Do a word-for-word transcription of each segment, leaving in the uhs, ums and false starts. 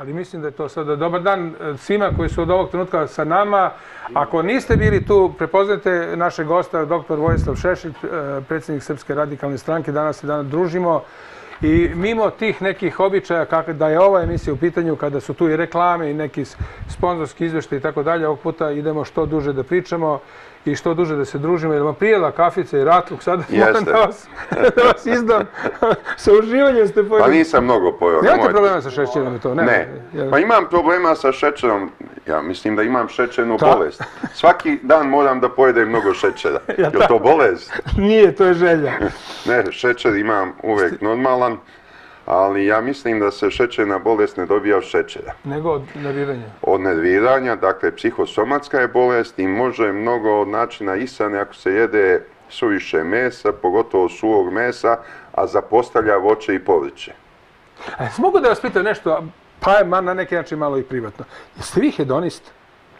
ali mislim da je to sada dobar dan svima koji su od ovog trenutka sa nama. Ako niste bili tu, prepoznajte našeg gosta, doktor Vojislav Šešelj, predsjednik Srpske radikalne stranke. Danas se danas družimo i mimo tih nekih običaja, da je ova emisija u pitanju, kada su tu i reklame i neki sponzorski izveštaj i tako dalje, ovog puta idemo što duže da pričamo i što duže da se družimo, jer vam prijela kafica i ratluk, sada moram da vas, da vas izdam. Sa uživanjem ste pojeli. Pa nisam mnogo pojel. Nemate problema sa šećerom i to? Ne. Ne. Pa imam problema sa šećerom. Ja mislim da imam šećernu bolest. Svaki dan moram da pojedem mnogo šećera. Je li to bolest? Nije, to je želja. Ne, šećer imam uvek normalan, ali ja mislim da se šećerna bolest ne dobija od šećera. Nego od nerviranja? Od nerviranja, dakle psihosomatska je bolest i može mnogo od načina ishrane ako se jede suviše mesa, pogotovo suvog mesa, a zapostavlja voće i povrće. A mogu da vas pitam nešto, pa je na neki način malo i privatno. Jeste vi hedonist?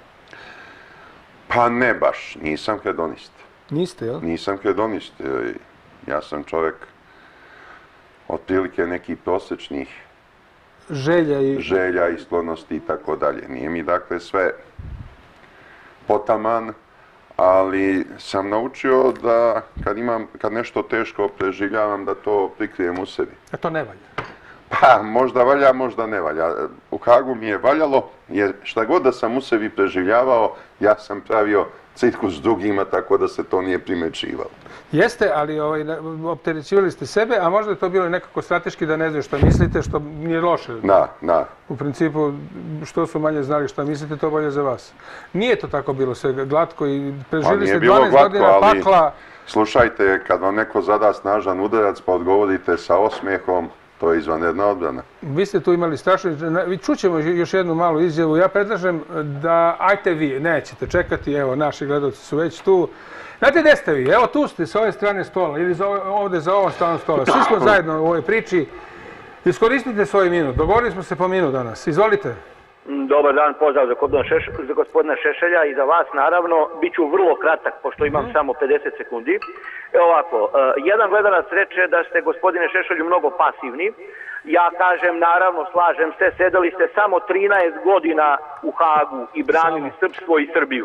Pa ne baš, nisam hedonist. Niste, jel? Nisam hedonist. Ja sam čovjek otprilike nekih prosječnih želja i želja i sklonosti i tako dalje. Nije mi dakle sve potaman, ali sam naučio da kad imam, kad nešto teško preživljavam, da to prikrijem u sebi. A to ne valja? Pa, možda valja, možda ne valja. U Hagu mi je valjalo, jer šta god da sam u sebi preživljavao, ja sam pravio cirkus drugima, tako da se to nije primećivalo. Jeste, ali opterećivali ste sebe, a možda je to bilo nekako strateški da ne znaju što mislite, što nije loše. Da, da. U principu, što su manje znali što mislite, to bolje za vas. Nije to tako bilo sve glatko i preživjeli ste dvanaest godina pakla. Slušajte, kad vam neko zada snažan udarac, pa odgovorite sa osmijehom, to je izvanredna odbrana. Vi ste tu imali strašno... Čućemo još jednu malu izjavu. Ja predlažem da... Ajte vi, nećete čekati, evo, naši gledalci su već tu. Znate gde ste vi? Evo tu ste, s ove strane stola, ili ovde za ovom stranom stola. Svi smo zajedno u ovoj priči. Iskoristite svoj minut. Dogovorili smo se po minut danas. Izvolite. Dobar dan, pozdrav za gospodina Šešelja i za vas, naravno. Biću vrlo kratak, pošto imam samo pedeset sekundi. Evo ovako, jedan gledalac reče da ste, gospodine Šešelju, mnogo pasivni. Ja kažem, naravno, slažem se, sedeli ste samo trinaest godina u Hagu i branili srpstvo i Srbiju.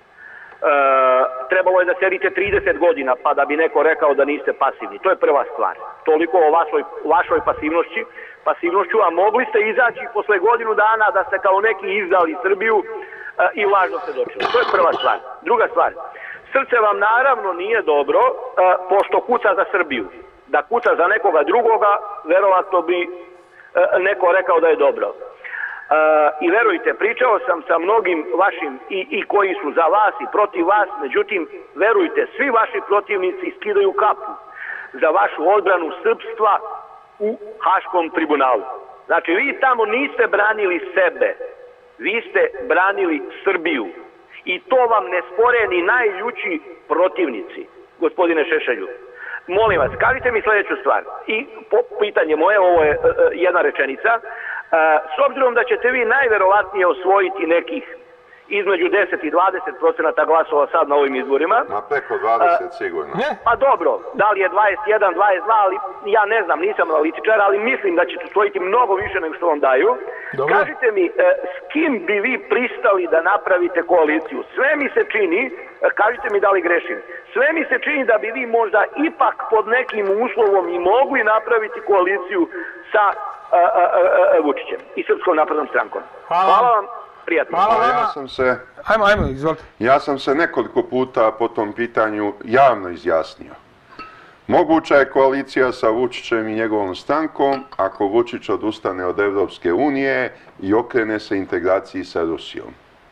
Trebalo je da sedite trideset godina pa da bi neko rekao da niste pasivni. To je prva stvar. Toliko o vašoj pasivnošći, pasivnošću, a mogli ste izaći posle godinu dana da ste kao neki izdali Srbiju i lažno ste dočili. To je prva stvar. Druga stvar, srce vam naravno nije dobro pošto kuca za Srbiju. Da kuca za nekoga drugoga, verovatno bi neko rekao da je dobro. I verujte, pričao sam sa mnogim vašim i, i koji su za vas i protiv vas, međutim, verujte, svi vaši protivnici skidaju kapu za vašu odbranu srpstva u Haškom tribunalu. Znači, vi tamo niste branili sebe, vi ste branili Srbiju. I to vam ne spore ni najljući protivnici, gospodine Šešelju. Molim vas, kažite mi sljedeću stvar. I po, pitanje moje, ovo je uh, jedna rečenica. Uh, s obzirom da ćete vi najverovatnije osvojiti nekih između deset i dvadeset procenata glasova sad na ovim izborima. Ma preko dvadeset uh, sigurno. Pa dobro, da li je dvadeset jedan, dvadeset dva, ali ja ne znam, nisam analitičar, ali mislim da ćete osvojiti mnogo više nego što vam daju. Dobro. Kažite mi, uh, s kim bi vi pristali da napravite koaliciju? Sve mi se čini, uh, kažite mi da li grešim, sve mi se čini da bi vi možda ipak pod nekim uslovom i mogli napraviti koaliciju sa uh, uh, uh, Vučićem i Srpskom naprednom strankom. Hvala, Hvala vam. Prijatno. Hvala, ja sam se, ajmo, ajmo, izvolite. Ja sam se nekoliko puta po tom pitanju javno izjasnio. Moguća je koalicija sa Vučićem i njegovom strankom ako Vučić odustane od Evropske unije i okrene se integraciji sa Rusijom.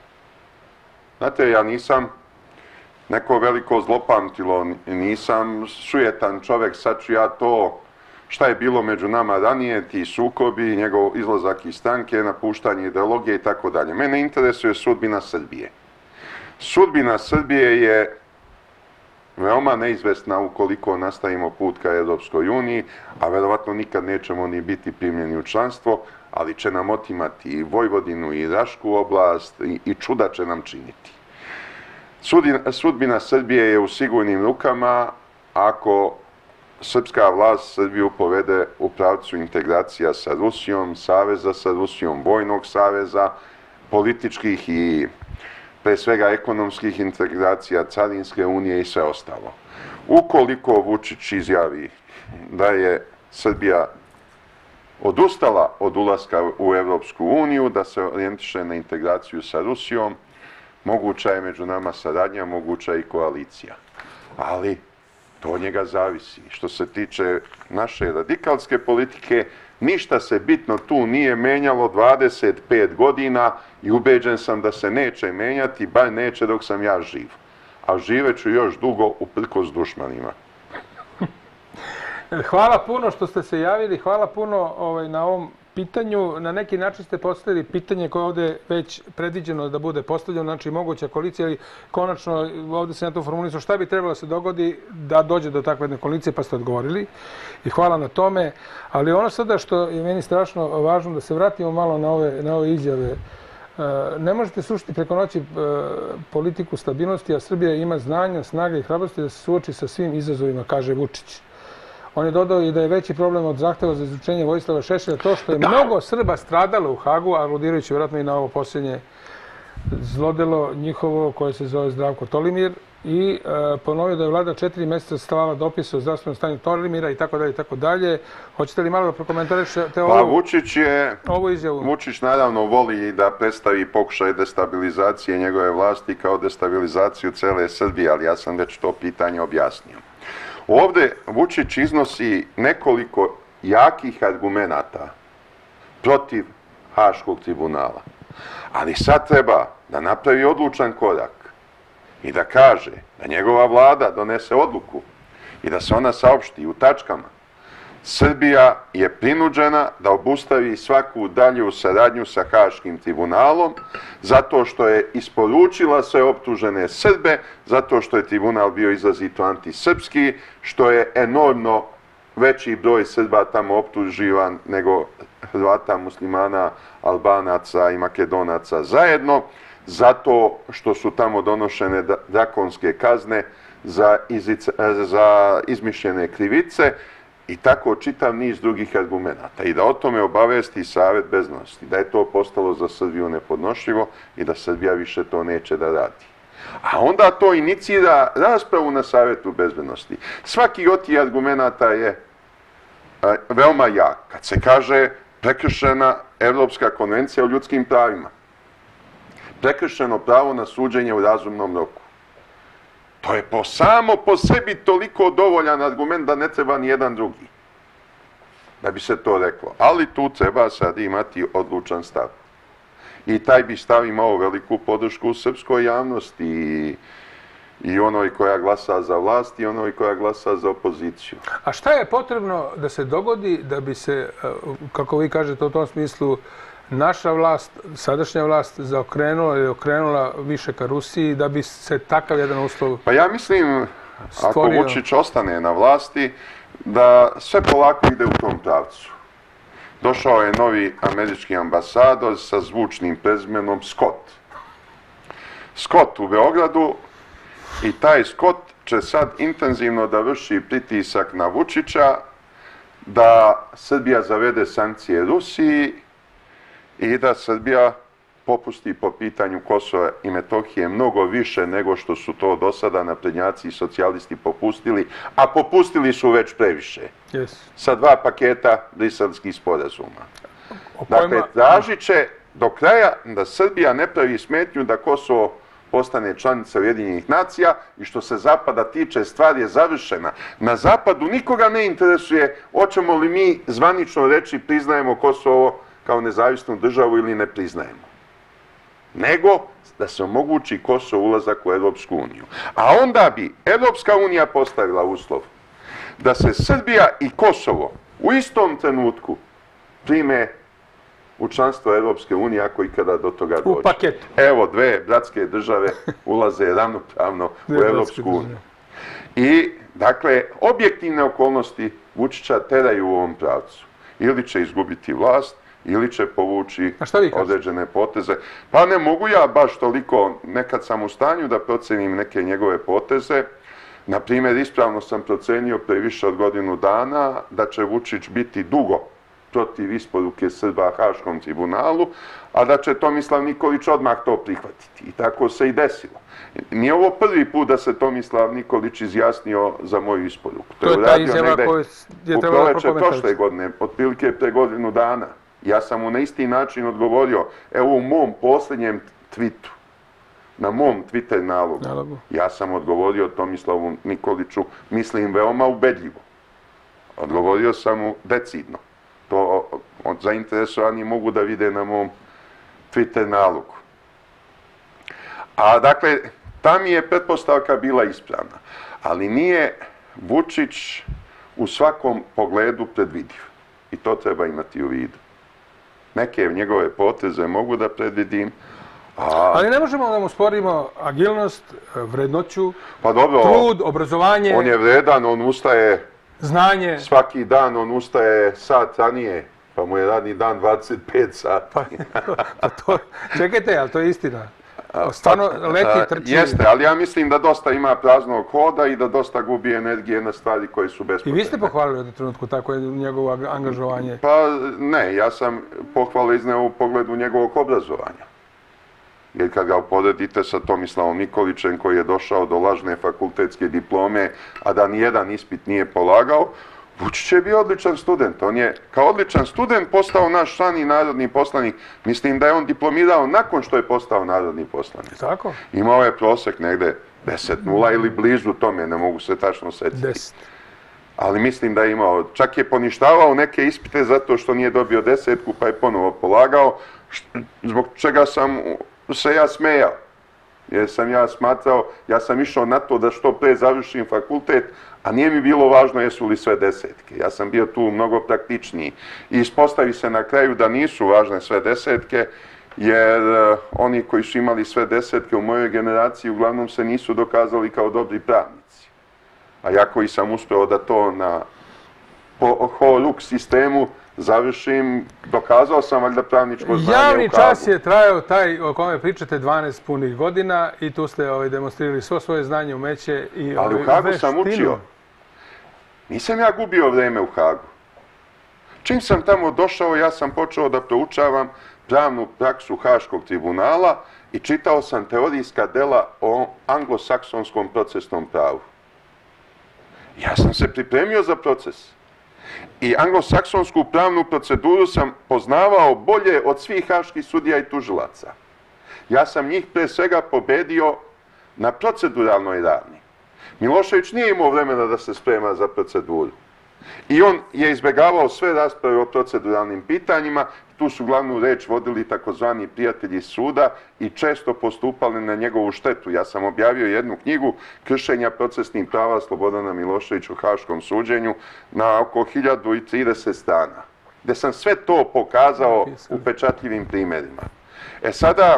Znate, ja nisam neko veliko zlopamtilo, nisam sujetan čovjek, sad ću ja to šta je bilo među nama ranije, ti sukobi, njegov izlazak iz stranke, napuštanje ideologije i tako dalje. Mene interesuje sudbina Srbije. Sudbina Srbije je veoma neizvesna ukoliko nastavimo put ka Evropskoj uniji, a verovatno nikad nećemo ni biti primljeni u članstvo, ali će nam otimati i Vojvodinu i Rašku oblast i, i čuda će nam činiti. Sudbina, sudbina Srbije je u sigurnim rukama ako srpska vlast Srbiju povede u pravcu integracija sa Rusijom, saveza sa Rusijom, vojnog saveza, političkih i pre svega ekonomskih integracija, carinske unije i sve ostalo. Ukoliko Vučić izjavi da je Srbija odustala od ulaska u Evropsku uniju, da se orijentiše na integraciju sa Rusijom, moguća je među nama saradnja, moguća i koalicija. Ali to od njega zavisi. Što se tiče naše radikalske politike, ništa se bitno tu nije menjalo dvadeset pet godina i ubeđen sam da se neće menjati, bar neće dok sam ja živ. A živeću još dugo uprkos dušmanima. Hvala puno što ste se javili, hvala puno ovaj, na ovom pitanju. Na neki način ste postavili pitanje koje je ovdje već predviđeno da bude postavljeno, znači moguća koalicija, ali konačno ovdje se na to formulisao šta bi trebalo se dogodi da dođe do takve jedne koalicije, pa ste odgovorili i hvala na tome. Ali ono sada što je meni strašno važno, da se vratimo malo na ove, na ove izjave. Ne možete sušiti preko noći politiku stabilnosti, a Srbija ima znanja, snage i hrabrosti da se suoči sa svim izazovima, kaže Vučić. On je dodao i da je veći problem od zahteva za izručenje Vojislava Šešelja to što je mnogo Srba stradalo u Hagu, aludirajući vjerojatno i na ovo posljednje zlodelo njihovo koje se zove Zdravko Tolimir, i e, ponovio da je vlada četiri mjeseca slala dopise o zdravstvenom stanju Tolimira i tako dalje i tako dalje. Hoćete li malo da prokomentarišete ovu, pa, Vučić je, ovu izjavu? Vučić naravno voli da predstavi pokušaj destabilizacije njegove vlasti kao destabilizaciju cele Srbije, ali ja sam već to pitanje objasnio. Ovdje Vučić iznosi nekoliko jakih argumenata protiv Haškog tribunala. Ali sad treba da napravi odlučan korak i da kaže da njegova vlada donese odluku i da se ona saopšti u tačkama. Srbija je prinuđena da obustavi svaku dalju saradnju sa Haškim tribunalom zato što je isporučila sve optužene Srbe, zato što je tribunal bio izrazito antisrpski, što je enormno veći broj Srba tamo optuživan nego Hrvata, Muslimana, Albanaca i Makedonaca zajedno, zato što su tamo donošene drakonske kazne za, izice, za izmišljene krivice, i tako čitav niz drugih argumenata. I da o tome obavesti Savet bezbednosti, da je to postalo za Srbiju nepodnošljivo i da Srbija više to neće da radi. A onda to inicira raspravu na Savetu bezbednosti. Svaki od tih argumenata je a, veoma jak. Kad se kaže prekršena Evropska konvencija o ljudskim pravima, prekršeno pravo na suđenje u razumnom roku. To je po samo po sebi toliko dovoljan argument da ne treba ni jedan drugi da bi se to reklo. Ali tu treba sad imati odlučan stav. I taj bi stav imao veliku podršku u srpskoj javnosti i, i onoj koja glasa za vlast i onoj koja glasa za opoziciju. A šta je potrebno da se dogodi da bi se, kako vi kažete u tom smislu, naša vlast, sadašnja vlast zaokrenula ili okrenula više ka Rusiji da bi se takav jedan uslov Pa ja mislim, stvorio... ako Vučić ostane na vlasti, da sve polako ide u tom pravcu. Došao je novi američki ambasador sa zvučnim prezimenom Scott. Scott u Beogradu, i taj Scott će sad intenzivno da vrši pritisak na Vučića da Srbija zavede sankcije Rusiji i da Srbija popusti po pitanju Kosova i Metohije mnogo više nego što su to do sada naprednjaci i socijalisti popustili, a popustili su već previše. Yes. Sa dva paketa briselskih sporazuma. Dakle, kojima... tražit će do kraja da Srbija ne pravi smetnju da Kosovo postane članica Ujedinjenih nacija i što se Zapada tiče, stvar je završena. Na Zapadu nikoga ne interesuje hoćemo li mi zvanično reći priznajemo Kosovo kao nezavisnu državu ili ne priznajemo. Nego da se omogući Kosovo ulazak u Evropsku uniju. A onda bi Evropska unija postavila uslov da se Srbija i Kosovo u istom trenutku prime u članstvo Evropske unije ako ikada do toga dođe. U paketu. Evo, dve bratske države ulaze ravnopravno u Evropsku uniju. I, dakle, objektivne okolnosti Vučića teraju u ovom pravcu. Ili će izgubiti vlast, ili će povući određene poteze. Pa ne mogu ja baš toliko, nekad sam u stanju da procenim neke njegove poteze. Na primjer, ispravno sam procenio pre više od godinu dana da će Vučić biti dugo protiv isporuke Srba Haškom tribunalu, a da će Tomislav Nikolić odmah to prihvatiti. I tako se i desilo. Nije ovo prvi put da se Tomislav Nikolić izjasnio za moju isporuku. To je ta izjava koju je trebalo prokomentariti. U proleće prošle godine, otprilike pre godinu dana. Ja sam mu na isti način odgovorio, evo u mom posljednjem twitu, na mom Twitter nalogu, ja sam odgovorio Tomislavu Nikoliću, mislim, veoma ubedljivo. Odgovorio sam mu decidno. To zainteresovani mogu da vide na mom Twitter nalogu. A dakle, ta mi je pretpostavka bila ispravna. Ali nije Vučić u svakom pogledu predvidiv. I to treba imati u vidu. Neke njegove poteze mogu da predvidim. Ali ne možemo da mu sporimo agilnost, vrednoću, pa dobro, trud, obrazovanje. On je vredan, on ustaje znanje. Svaki dan on ustaje sat ranije, pa mu je radni dan dvadeset pet sati. Pa to, čekajte, ali to je istina. Stvarno leti, trči. Jeste, ali ja mislim da dosta ima praznog hoda i da dosta gubi energije na stvari koje su bespotrebne. I vi ste pohvalili u jednom trenutku tako njegovo angažovanje? Pa ne, ja sam pohvalu izneo u pogledu njegovog obrazovanja. Jer kad ga uporedite sa Tomislavom Nikolićem koji je došao do lažne fakultetske diplome, a da nijedan ispit nije polagao, Vučić je bio odličan student. On je kao odličan student postao naš član i narodni poslanik. Mislim da je on diplomirao nakon što je postao narodni poslanik. Tako? Imao je prosek negde deset nula ili blizu tome, ne mogu se tačno setiti. deset. Ali mislim da je imao, čak je poništavao neke ispite zato što nije dobio desetku pa je ponovo polagao, zbog čega sam se ja smejao. Jer sam ja smatrao, ja sam išao na to da što pre završim fakultet, a nije mi bilo važno jesu li sve desetke. Ja sam bio tu mnogo praktičniji. I ispostavi se na kraju da nisu važne sve desetke, jer oni koji su imali sve desetke u mojoj generaciji uglavnom se nisu dokazali kao dobri pravnici. A ja koji sam uspeo da to na po horuk sistemu završim, dokazao sam valjda pravničko znanje u Hagu. Javni čas je trajao taj o kome pričate dvanaest punih godina i tu ste demonstrirali svo svoje znanje, umeće i veštinu. Ali u Hagu sam učio. Nisam ja gubio vreme u Hagu. Čim sam tamo došao, ja sam počeo da proučavam pravnu praksu Haškog tribunala i čitao sam teorijska dela o anglosaksonskom procesnom pravu. Ja sam se pripremio za proces. I anglosaksonsku pravnu proceduru sam poznavao bolje od svih haških sudija i tužilaca. Ja sam njih pre svega pobedio na proceduralnoj ravni. Milošević nije imao vremena da se sprema za proceduru. I on je izbegavao sve rasprave o proceduralnim pitanjima, tu su glavnu reč vodili takozvani prijatelji suda i često postupali na njegovu štetu. Ja sam objavio jednu knjigu Kršenja procesnih prava Slobodana Miloševića u haškom suđenju na oko hiljadu trideset strana, gde sam sve to pokazao u pečatljivim primjerima. E sada,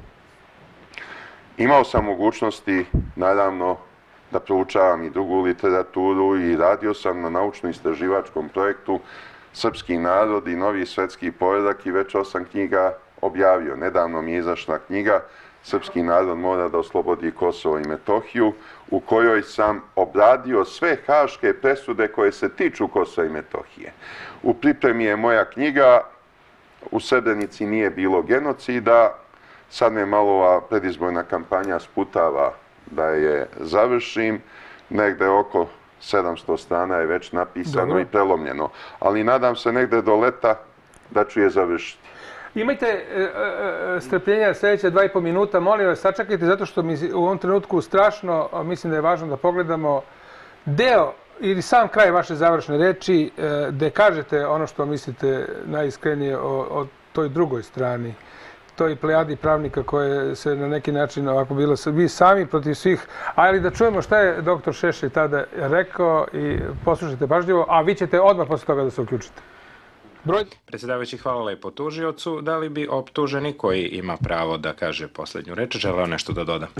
imao sam mogućnosti, naravno, da proučavam i drugu literaturu i radio sam na naučno-istraživačkom projektu Srpski narod i novi svetski poredak i već osam knjiga objavio. Nedavno mi je izašla knjiga Srpski narod mora da oslobodi Kosovo i Metohiju, u kojoj sam obradio sve haške presude koje se tiču Kosova i Metohije. U pripremi je moja knjiga U Srebrenici nije bilo genocida. Sad me malo ova predizborna kampanja sputava da je završim. Negde oko sedamsto strana je već napisano i prelomljeno. Ali nadam se negde do leta da ću je završiti. Imajte strpljenja sljedeće dva i po minuta. Molim vas, sačekajte, zato što mi u ovom trenutku strašno, mislim da je važno da pogledamo deo ili sam kraj vaše završne reči, gde kažete ono što mislite najiskrenije o toj drugoj strani, toj plejadi pravnika koje se na neki način ovako bilo vi sami protiv svih, ali da čujemo šta je doktor Šešelj tada rekao i poslušajte pažljivo, a vi ćete odmah posle toga da se uključite. Broj? Predsjedavajući, hvala lepo tužiocu. Da li bi optuženi koji ima pravo da kaže posljednju reč želeo nešto da doda?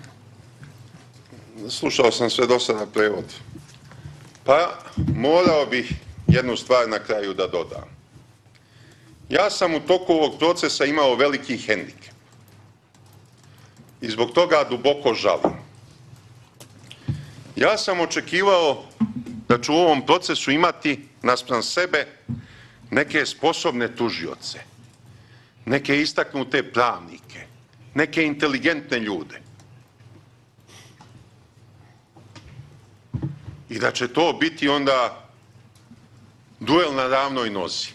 Slušao sam sve do sada prevod. Pa morao bih jednu stvar na kraju da dodam. Ja sam u toku ovog procesa imao veliki hendikep. I zbog toga duboko žalim. Ja sam očekivao da ću u ovom procesu imati naspram sebe neke sposobne tužioce, neke istaknute pravnike, neke inteligentne ljude. I da će to biti onda duel na ravnoj nozi.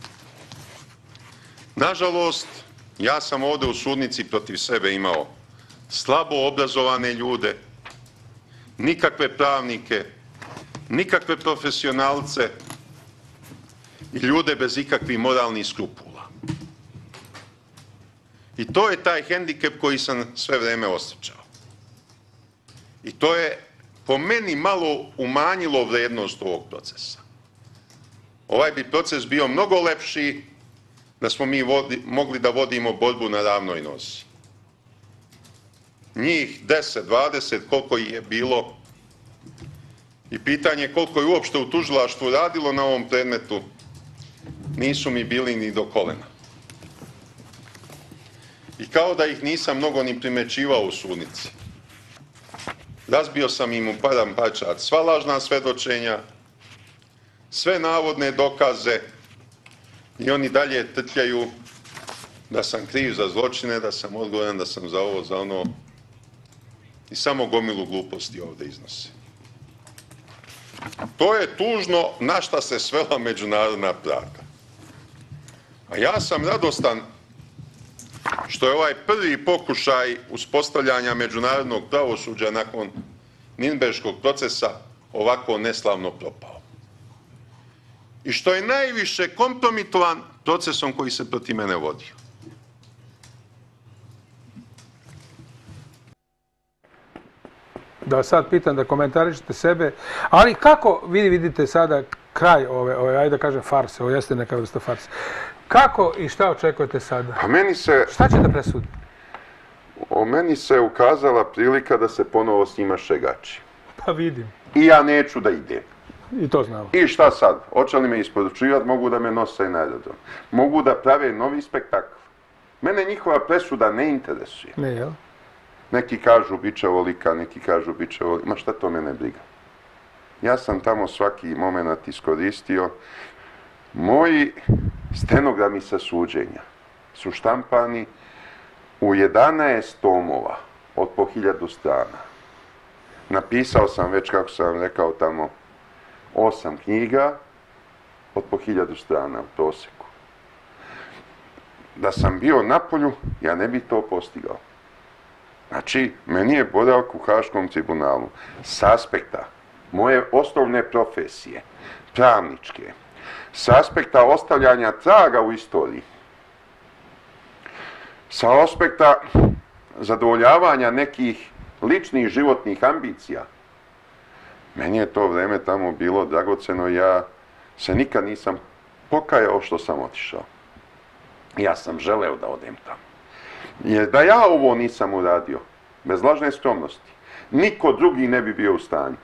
Nažalost, ja sam ovde u sudnici protiv sebe imao slabo obrazovane ljude, nikakve pravnike, nikakve profesionalce i ljude bez ikakvih moralnih skrupula. I to je taj hendikep koji sam sve vreme osjećao. I to je po meni malo umanjilo vrednost ovog procesa. Ovaj bi proces bio mnogo lepši da smo mi vodi, mogli da vodimo borbu na ravnoj nozi. Njih deset, dvadeset, koliko ih je bilo, i pitanje koliko je uopšte u tužilaštvu radilo na ovom predmetu, nisu mi bili ni do kolena. I kao da ih nisam mnogo ni primećivao u sudnici. Razbio sam im u param parčad sva lažna svedočenja, sve navodne dokaze i oni dalje trtljaju da sam kriv za zločine, da sam odgovoran, da sam za ovo, za ono i samo gomilu gluposti ovde iznose. To je tužno na šta se svela međunarodna pravda. A ja sam radostan što je ovaj prvi pokušaj uspostavljanja međunarodnog pravosuđa nakon Nirnberškog procesa ovako neslavno propao. I što je najviše kompromitovan procesom koji se protiv mene vodio. Da sad pitam, da komentarišete sebe, ali kako vi vidite sada kraj ove, ove ajde da kažem, farse, ovo jeste neka vrsta farse. Kako i šta očekujete sada? Pa meni se... Šta će da presudi? O meni se ukazala prilika da se ponovo snima Šegači. Pa vidim. I ja neću da idem. I to znamo. I šta sad? Hoće li me isporučivati? Mogu da me nose na aerodrom. Mogu da prave novi spektakl. Mene njihova presuda ne interesuje. Ne, jel? Neki kažu bit će ovolika, neki kažu bit će ovolika. Ma šta to mene briga? Ja sam tamo svaki moment iskoristio. Moji stenogrami sa suđenja su štampani u jedanaest tomova od po hiljadu strana. Napisao sam već, kako sam vam rekao tamo, osam knjiga od po hiljadu strana u proseku. Da sam bio na polju, ja ne bi to postigao. Znači, meni je boravak u Haškom tribunalu s aspekta moje osnovne profesije, pravničke, s aspekta ostavljanja traga u istoriji, sa aspekta zadovoljavanja nekih ličnih životnih ambicija. Meni je to vreme tamo bilo dragoceno, ja se nikad nisam pokajao što sam otišao. Ja sam želeo da odem tamo. Jer da ja ovo nisam uradio, bez lažne skromnosti, niko drugi ne bi bio u stanju.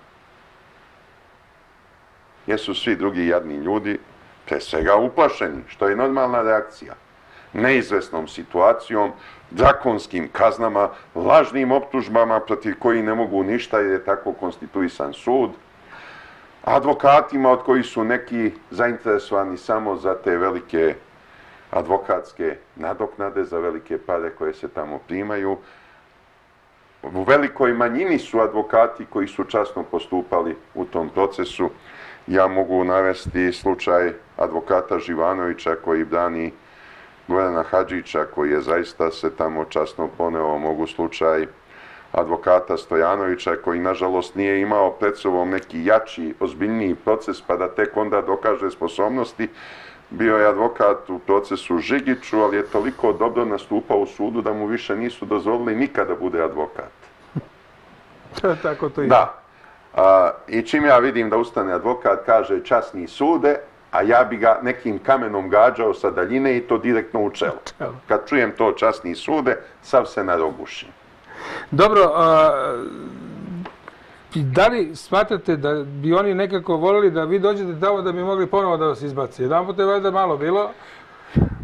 Jer su svi drugi jadni ljudi, pre svega uplašeni, što je normalna reakcija, neizvesnom situacijom, drakonskim kaznama, lažnim optužbama protiv koji ne mogu ništa jer je tako konstituisan sud, advokatima od kojih su neki zainteresovani samo za te velike advokatske nadoknade, za velike pare koje se tamo primaju. U velikoj manjini su advokati koji su časno postupali u tom procesu. Ja mogu navesti slučaj advokata Živanovića koji brani Gorana Hadžića, koji je zaista se tamo časno poneo. Mogu slučaj advokata Stojanovića koji nažalost nije imao pred sobom neki jači, ozbiljniji proces pa da tek onda dokaže sposobnosti. Bio je advokat u procesu Žigiću, ali je toliko dobro nastupao u sudu da mu više nisu dozvolili nikada bude advokat. Tako to je. Da. A, I čim ja vidim da ustane advokat, kaže časni sude, a ja bi ga nekim kamenom gađao sa daljine i to direktno u čelo. Kad čujem to časni sude, sav se narogušim. Dobro, a, da li smatrate da bi oni nekako voljeli da vi dođete tamo da bi mogli ponovo da vas izbaci? Jedan put je valjda malo bilo.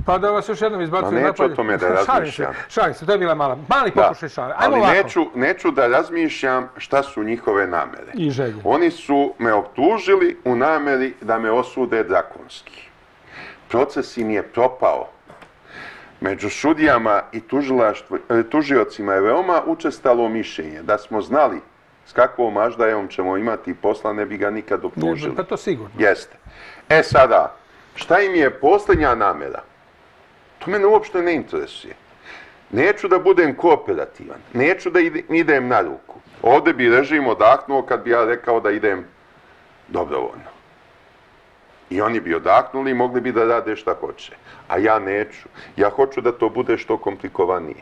Pa da vas još jednom izbacujem Ma neću napolje. o tome da razmišljam. Šalim se, šalim se, to je bila mala, mali pokušaj šale. Ajmo Ali ovako. neću, neću da razmišljam šta su njihove namere. I želje. Oni su me optužili u nameri da me osude drakonski. Proces im je propao. Među sudijama i tužiocima je veoma učestalo mišljenje da smo znali s kakvom aždajom ćemo imati posla, ne bi ga nikad optužili. Pa to sigurno. Jeste. E sada, šta im je posljednja namera? To mene uopšte ne interesuje. Neću da budem kooperativan, neću da idem na ruku. Ovdje bi režim odahnuo kad bi ja rekao da idem dobrovoljno. I oni bi odahnuli i mogli bi da rade šta hoće. A ja neću. Ja hoću da to bude što komplikovanije.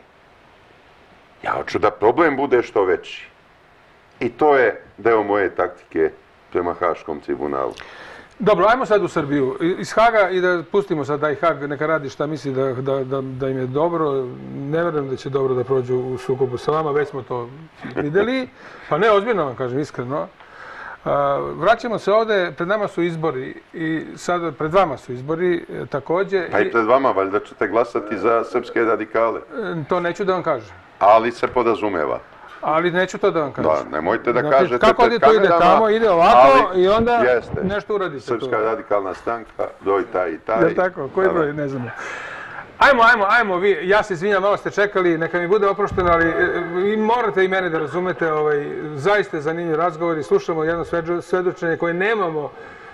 Ja hoću da problem bude što veći. I to je deo moje taktike prema Haškom tribunalu. Dobro, ajmo sad u Srbiju. Iz Haga i da pustimo sad taj Hag, neka radi šta misli da, da, da, da im je dobro. Ne vjerujem da će dobro da prođu u sukobu sa vama, već smo to vidjeli. Pa ne, ozbiljno vam kažem, iskreno. Uh, vraćamo se ovdje, pred nama su izbori i sad pred vama su izbori e, također. Pa i pred vama, valjda ćete glasati za srpske radikale. E, to neću da vam kažem. Ali se podrazumeva. Ali neću to da vam kažem. Da, nemojte da znači, kažete kako pred to ide tamo, ide ovako i onda jeste, nešto uradite. Srpska tu. radikalna stranka, broj taj i taj. Da tako, koji broj, ne znamo. Ajmo, ajmo, ajmo, vi, ja se izvinjam, malo ste čekali, neka mi bude oprošteno, ali vi morate i mene da razumete, ovaj, zaista je zanimljiv razgovor i slušamo jedno svedočenje koje nemamo,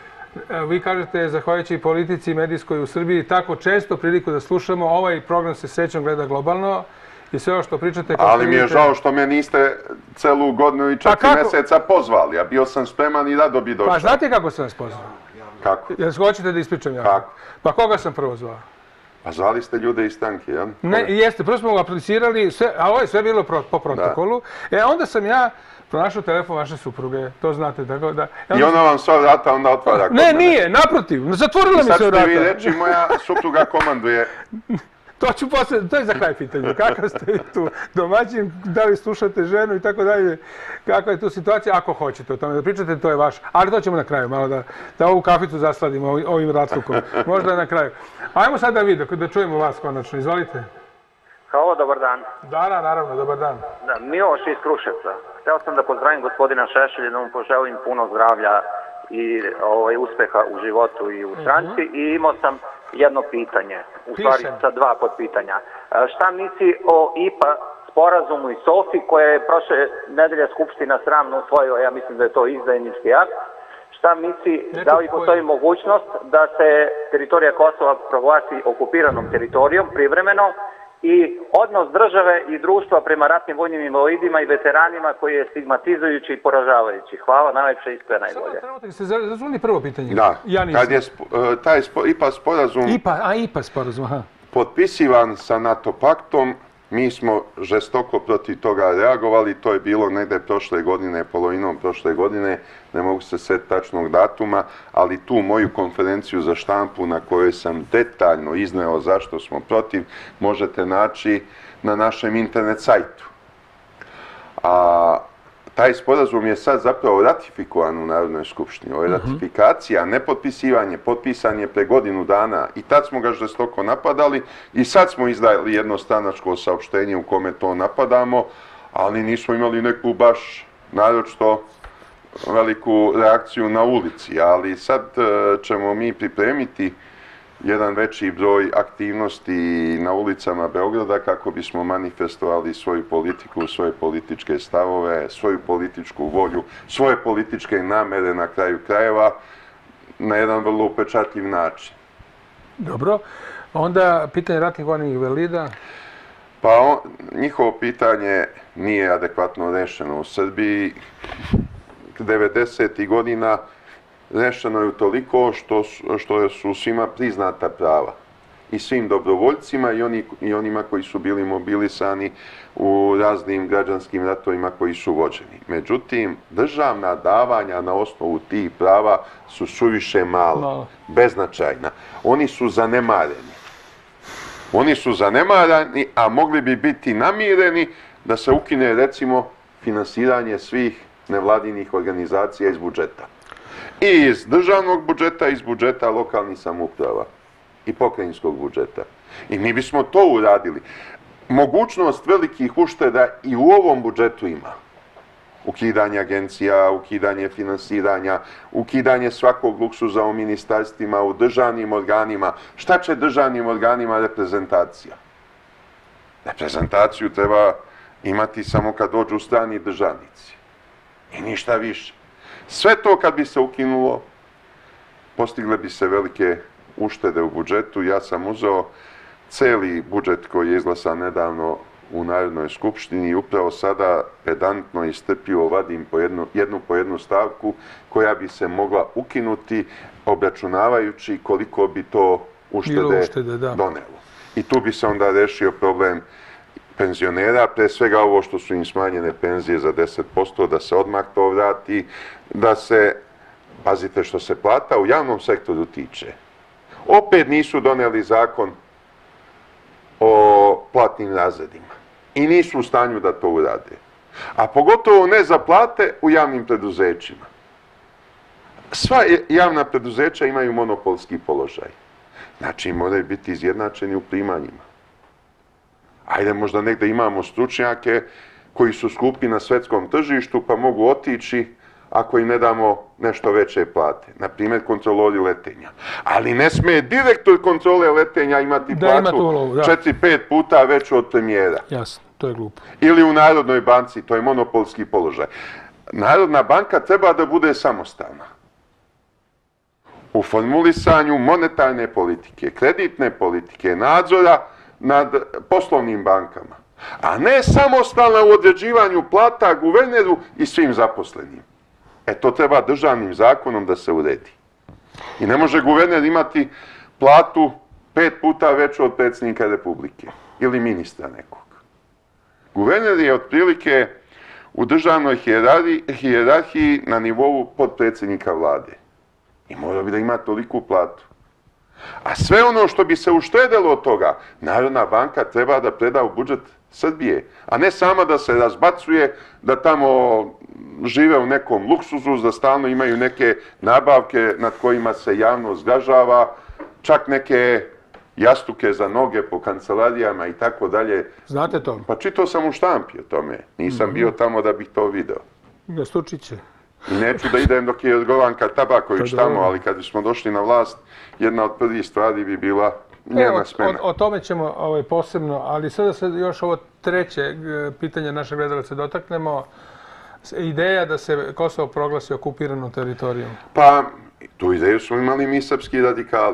vi kažete, zahvaljujući politici medijskoj u Srbiji, tako često priliku da slušamo, ovaj program se sećam gleda globalno i sve ovo što pričate... Ali mi je žao što me niste celu godinu i četiri mjeseca pozvali, a bio sam spreman i rado bi došao. Pa znate kako sam vas pozvao? Kako? Jel hoćete da ispričam ja? Kako? Pa koga sam prvo zvao? Pa zvali ste ljude iz stranke, jel? Ne, jeste, prvo smo ga aplicirali, a ovo je sve bilo po protokolu. E, onda sam ja pronašao telefon vaše supruge, to znate, tako da... I ona vam sva vrata onda otvara kod mene. Ne, nije, naprotiv, zatvorila mi se vrata. I sad ćete vi reći, moja supruga komanduje... To ću posle, to je za kraj pitanja. Kakav ste vi tu domaćin, da li slušate ženu i tako dalje, kakva je tu situacija, ako hoćete o tome da pričate, to je vaše. Ali to ćemo na kraju, malo da, da ovu kaficu zasladimo ovim ratlukom. Možda na kraju. Ajmo sad da vidio, da čujemo vas konačno. Izvolite. Halo, dobar dan. Da, da, naravno, dobar dan. Da, Miloš iz Kruševca. Hteo sam da pozdravim gospodina Šešelja, da mu poželim puno zdravlja i ovaj, uspeha u životu i u stranci. Uh-huh. I imao sam jedno pitanje, u stvari sa dva podpitanja. Šta misli o I P A sporazumu i SOFI koje je prošle nedelje Skupština sramno usvojila, ja mislim da je to izdajnički akt. Šta misli, da li postoji mogućnost da se teritorija Kosova proglasi okupiranom teritorijom privremeno i odnos države i društva prema ratnim vojnim invalidima i veteranima koji je stigmatizujući i poražavajući. Hvala, najlepše isto je najbolje. Samo ste razumili prvo pitanje? Da, kad je taj I P A sporazum... I P A, a I P A sporazum, aha. Potpisivan sa NATO paktom, mi smo žestoko protiv toga reagovali, to je bilo negde prošle godine, polovinom prošle godine, ne mogu se sjetiti tačnog datuma, ali tu moju konferenciju za štampu na kojoj sam detaljno izneo zašto smo protiv, možete naći na našem internet sajtu. A taj sporazum je sad zapravo ratifikovan u Narodnoj skupštini. Ovo je ratifikacija, ne potpisivanje, potpisan je pre godinu dana i tad smo ga žestoko napadali i sad smo izdali jednostranačko saopštenje u kome to napadamo, ali nismo imali neku baš naročito veliku reakciju na ulici, ali sad ćemo mi pripremiti jedan veći broj aktivnosti na ulicama Beograda kako bismo manifestovali svoju politiku, svoje političke stavove, svoju političku volju, svoje političke namere na kraju krajeva na jedan vrlo upečatljiv način. Dobro. Onda pitanje ratnih vojnih invalida? Pa on, njihovo pitanje nije adekvatno rešeno u Srbiji. devedesetih godina rešeno je toliko što, što su svima priznata prava. I svim dobrovoljcima i, oni, i onima koji su bili mobilisani u raznim građanskim ratovima koji su vođeni. Međutim, državna davanja na osnovu tih prava su suviše mala, no. beznačajna. Oni su zanemareni. Oni su zanemareni, a mogli bi biti namireni da se ukine, recimo, finansiranje svih nevladinih organizacija iz budžeta. I iz državnog budžeta, i iz budžeta lokalnih samouprava i pokrajinskog budžeta. I mi bismo to uradili. Mogućnost velikih ušteda i u ovom budžetu ima. Ukidanje agencija, ukidanje finansiranja, ukidanje svakog luksuza u ministarstvima, u državnim organima. Šta će državnim organima reprezentacija? Reprezentaciju treba imati samo kad dođu strani državnici. I ništa više. Sve to kad bi se ukinulo, postigle bi se velike uštede u budžetu. Ja sam uzeo celi budžet koji je izglasan nedavno u Narodnoj skupštini i upravo sada pedantno i strpljivo vadim po jednu, jednu po jednu stavku koja bi se mogla ukinuti obračunavajući koliko bi to uštede, uštede da. donelo. I tu bi se onda rešio problem penzionera, pre svega ovo što su im smanjene penzije za deset posto, da se odmah to vrati, da se, pazite što se plata u javnom sektoru tiče, opet nisu doneli zakon o platnim razredima i nisu u stanju da to urade. A pogotovo ne za plate u javnim preduzećima. Sva javna preduzeća imaju monopolski položaj. Znači moraju biti izjednačeni u primanjima. Ajde, možda negde imamo stručnjake koji su skupi na svetskom tržištu pa mogu otići ako im ne damo nešto veće plate. Naprimjer, kontrolori letenja. Ali ne smije direktor kontrole letenja imati platu četiri pet puta veću od premijera. Jasno, to je glupo. Ili u Narodnoj banci, to je monopolski položaj. Narodna banka treba da bude samostalna. U formulisanju monetarne politike, kreditne politike, nadzora nad poslovnim bankama. A ne samostalna u određivanju plata guverneru i svim zaposlenim. E to treba državnim zakonom da se uredi. I ne može guverner imati platu pet puta veću od predsjednika Republike ili ministra nekog. Guverner je otprilike u državnoj hijerarhiji na nivou podpredsjednika vlade. I mora bi da ima toliku platu. A sve ono što bi se uštedelo od toga, Narodna banka treba da preda u budžet Srbije, a ne sama da se razbacuje, da tamo žive u nekom luksuzu, da stalno imaju neke nabavke nad kojima se javno zgražava, čak neke jastuke za noge po kancelarijama i tako dalje. Znate to? Pa čitao sam u štampi o tome. Nisam bio tamo da bih to video. Gastučiće. I neću da idem dok je Jorgovanka Tabaković tamo, ali kad bismo došli na vlast, jedna od prvih stvari bi bila njena smena. O tome ćemo posebno, ali sada se još ovo treće pitanje našeg gledalaca dotaknemo. Ideja da se Kosovo proglasi okupiranom teritorijom. Pa, tu ideju smo imali mi srpski radikali.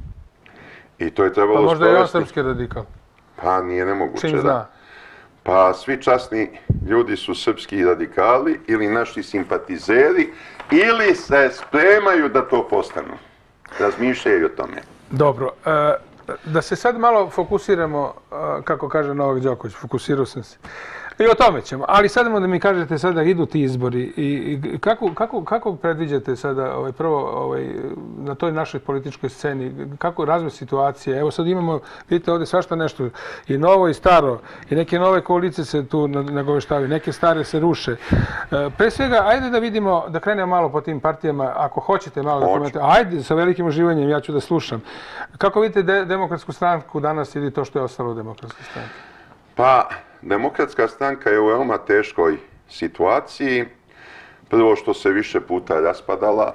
I to je trebalo sprovesti. Pa možda i on srpski radikal. Pa nije nemoguće, Čim zna. Pa svi časni ljudi su srpski radikali ili naši simpatizeri ili se spremaju da to postanu. Razmišljaju o tome. Dobro. Da se sad malo fokusiramo, kako kaže Novak Đoković, fokusirao sam se. I o tome ćemo. Ali sad da mi kažete sada idu ti izbori i kako predviđate sada prvo na toj našoj političkoj sceni, kako razvoj situacije? Evo sad imamo, vidite ovdje svašta nešto, i novo i staro, i neke nove koalicije se tu nagoveštavaju, neke stare se ruše. Pre svega, ajde da vidimo, da krenemo malo po tim partijama, ako hoćete malo da komentate. Ajde, sa velikim uživanjem, ja ću da slušam. Kako vidite Demokratsku stranku danas ili to što je ostalo u Demokratskoj stranki? Pa, Demokratska stranka je u veoma teškoj situaciji. Prvo što se više puta raspadala,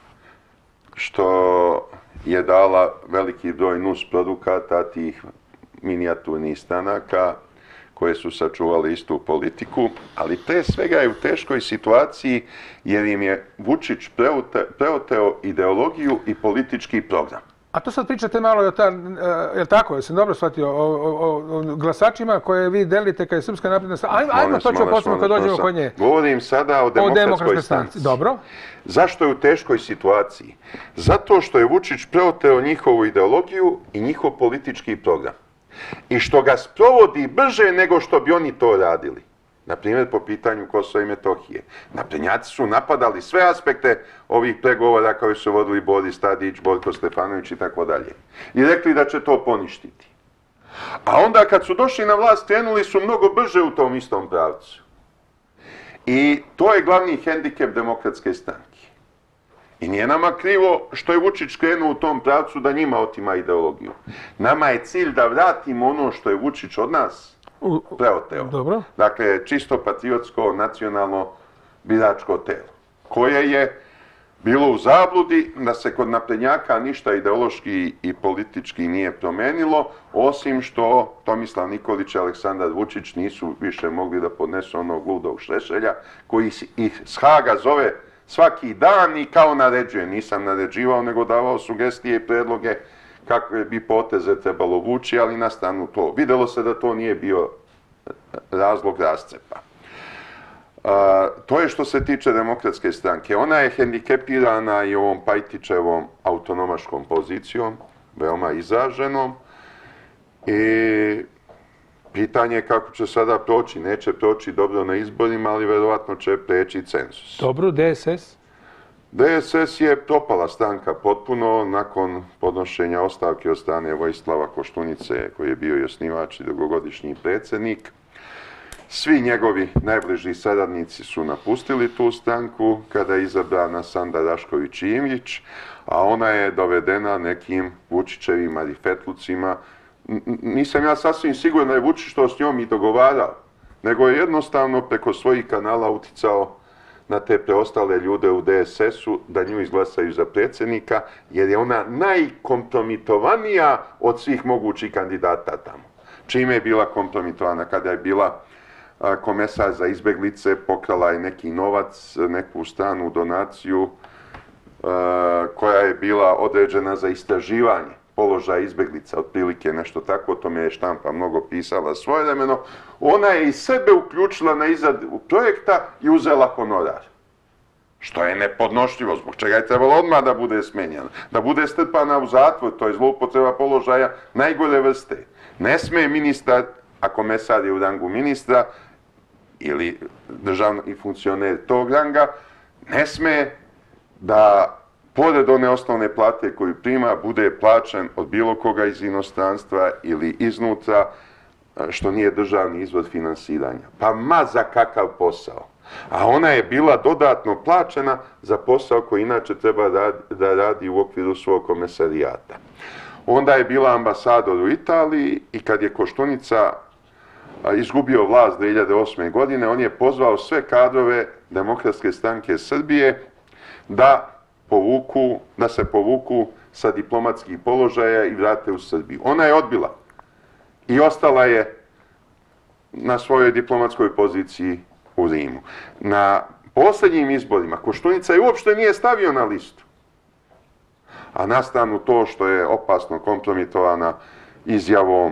što je dala veliki broj nus produkata tih minijaturnih stranaka koje su sačuvali istu politiku, ali pre svega je u teškoj situaciji jer im je Vučić preoteo ideologiju i politički program. A to sad pričate malo, je li tako, jesam dobro shvatio, o glasačima koje vi delite kad je Srpska napredna stranka. Ajmo, to ćemo posebno kad dođemo kod nje. Govorim sada o Demokratskoj stranci. Dobro. Zašto je u teškoj situaciji? Zato što je Vučić preoteo njihovu ideologiju i njihov politički program. I što ga sprovodi brže nego što bi oni to radili. Na primjer, po pitanju Kosova i Metohije. Naprednjaci su napadali sve aspekte ovih pregovora koje su vodili Boris Tadić, Borko Stefanović i tako dalje. I rekli da će to poništiti. A onda kad su došli na vlast, krenuli su mnogo brže u tom istom pravcu. I to je glavni hendikep Demokratske stranke. I nije nama krivo što je Vučić krenuo u tom pravcu da njima otima ideologiju. Nama je cilj da vratimo ono što je Vučić od nas preoteo. Dobro. Dakle, čisto patriotsko, nacionalno, biračko telo, koje je bilo u zabludi da se kod naprednjaka ništa ideološki i politički nije promenilo, osim što Tomislav Nikolić i Aleksandar Vučić nisu više mogli da podnesu onog ludog Šešelja, koji ih s Haga zove svaki dan i kao naređuje. Nisam naređivao, nego davao sugestije i predloge kakve bi poteze trebalo vući, ali na stranu to. Videlo se da to nije bio razlog rascepa. Uh, to je što se tiče Demokratske stranke. Ona je hendikepirana i ovom Pajtićevom autonomaškom pozicijom, veoma izraženom. I pitanje je kako će sada proći. Neće proći dobro na izborima, ali verovatno će preći cenzus. Dobro, D S S? D S S je propala stranka potpuno nakon podnošenja ostavke od strane Vojislava Koštunice, koji je bio i osnivač i dugogodišnji predsjednik. Svi njegovi najbliži saradnici su napustili tu stranku kada je izabrana Sanda Rašković-Ivić, a ona je dovedena nekim Vučićevim marifetlucima. Nisam ja sasvim siguran da je Vučić to s njom i dogovarao, nego je jednostavno preko svojih kanala uticao na te preostale ljude u D S S-u da nju izglasaju za predsjednika, jer je ona najkompromitovanija od svih mogućih kandidata tamo. Čime je bila kompromitovana? Kada je bila komesar za izbjeglice, pokrala je neki novac, neku stranu donaciju koja je bila određena za istraživanje položaja izbjeglica, otprilike nešto tako, o tome je štampa mnogo pisala svojevremeno. Ona je i sebe uključila na izradu projekta i uzela honorar. Što je nepodnošljivo, zbog čega je trebalo odmah da bude smenjena. Da bude strpana u zatvor, to je zloupotreba položaja najgore vrste. Ne sme ministar, a komesar je u rangu ministra, ili državni funkcioner tog ranga, ne sme da pored one osnovne plate koju prima, bude plaćen od bilo koga iz inostranstva ili iznutra, što nije državni izvor finansiranja. Pa ma za kakav posao. A ona je bila dodatno plaćena za posao koji inače treba da radi u okviru svog komesarijata. Onda je bila ambasador u Italiji i kad je Koštunica izgubio vlast dve hiljade osme. godine, on je pozvao sve kadrove Demokratske stranke Srbije da povuku, da se povuku sa diplomatskih položaja i vrate u Srbiju. Ona je odbila i ostala je na svojoj diplomatskoj poziciji u Rimu. Na posljednjim izborima Koštunica je uopšte nije stavio na listu. A na stranu to što je opasno kompromitovana izjavom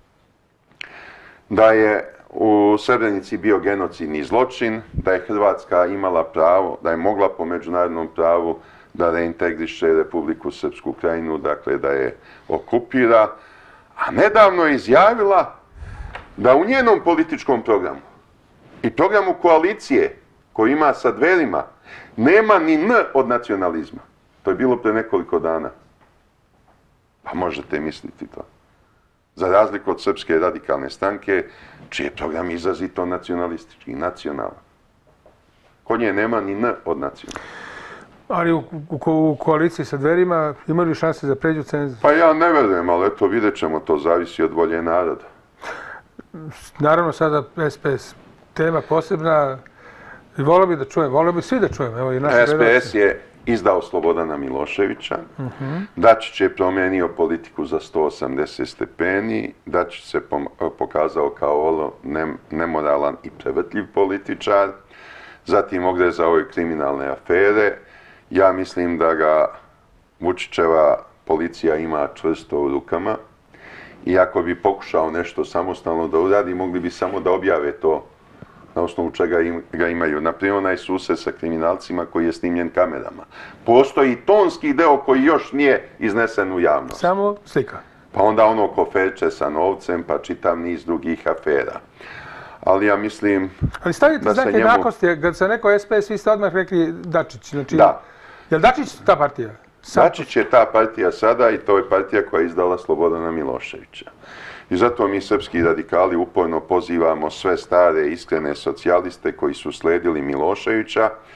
da je u Srebrenici bio genocidni zločin, da je Hrvatska imala pravo, da je mogla po međunarodnom pravu da reintegriše Republiku Srpsku Krajinu, dakle da je okupira, a nedavno je izjavila da u njenom političkom programu i programu koalicije koji ima sa Dverima nema ni N od nacionalizma. To je bilo pre nekoliko dana. Pa možete misliti to. Za razliku od Srpske radikalne stranke, čiji je program izrazito nacionalistički, nacionalan. Kod nje nema ni N od nacionalnog. Ali u, u, u koaliciji sa Dverima imaju li šanse za pređu cenzus? Pa ja ne verujem, ali eto vidjet ćemo, to zavisi od volje naroda. Naravno sada S P S tema posebna i volio bi da čujem, volio bi svi da čujem. Evo, i naši S P S je izdao Slobodana Miloševića, uh-huh. Dačić je promenio politiku za sto osamdeset stepeni, Dačić se pokazao kao nemoralan i prevrtljiv političar, zatim ogrezao ove kriminalne afere. Ja mislim da ga Vučićeva policija ima čvrsto u rukama i ako bi pokušao nešto samostalno da uradi, mogli bi samo da objave to na osnovu čega ga imaju. Naprimjer, onaj susret sa kriminalcima koji je snimljen kamerama. Postoji tonski deo koji još nije iznesen u javnost. Samo slika. Pa onda ono koferče sa novcem, pa čitav niz drugih afera. Ali ja mislim... Ali stavite znak jednakosti, kad se neko S P S, vi ste odmah rekli Dačić. Znači, da. Je li Dačić ta partija? Dačić je ta partija sada i to je partija koja je izdala Slobodana Miloševića. I zato mi srpski radikali uporno pozivamo sve stare, iskrene socijaliste koji su sledili Miloševića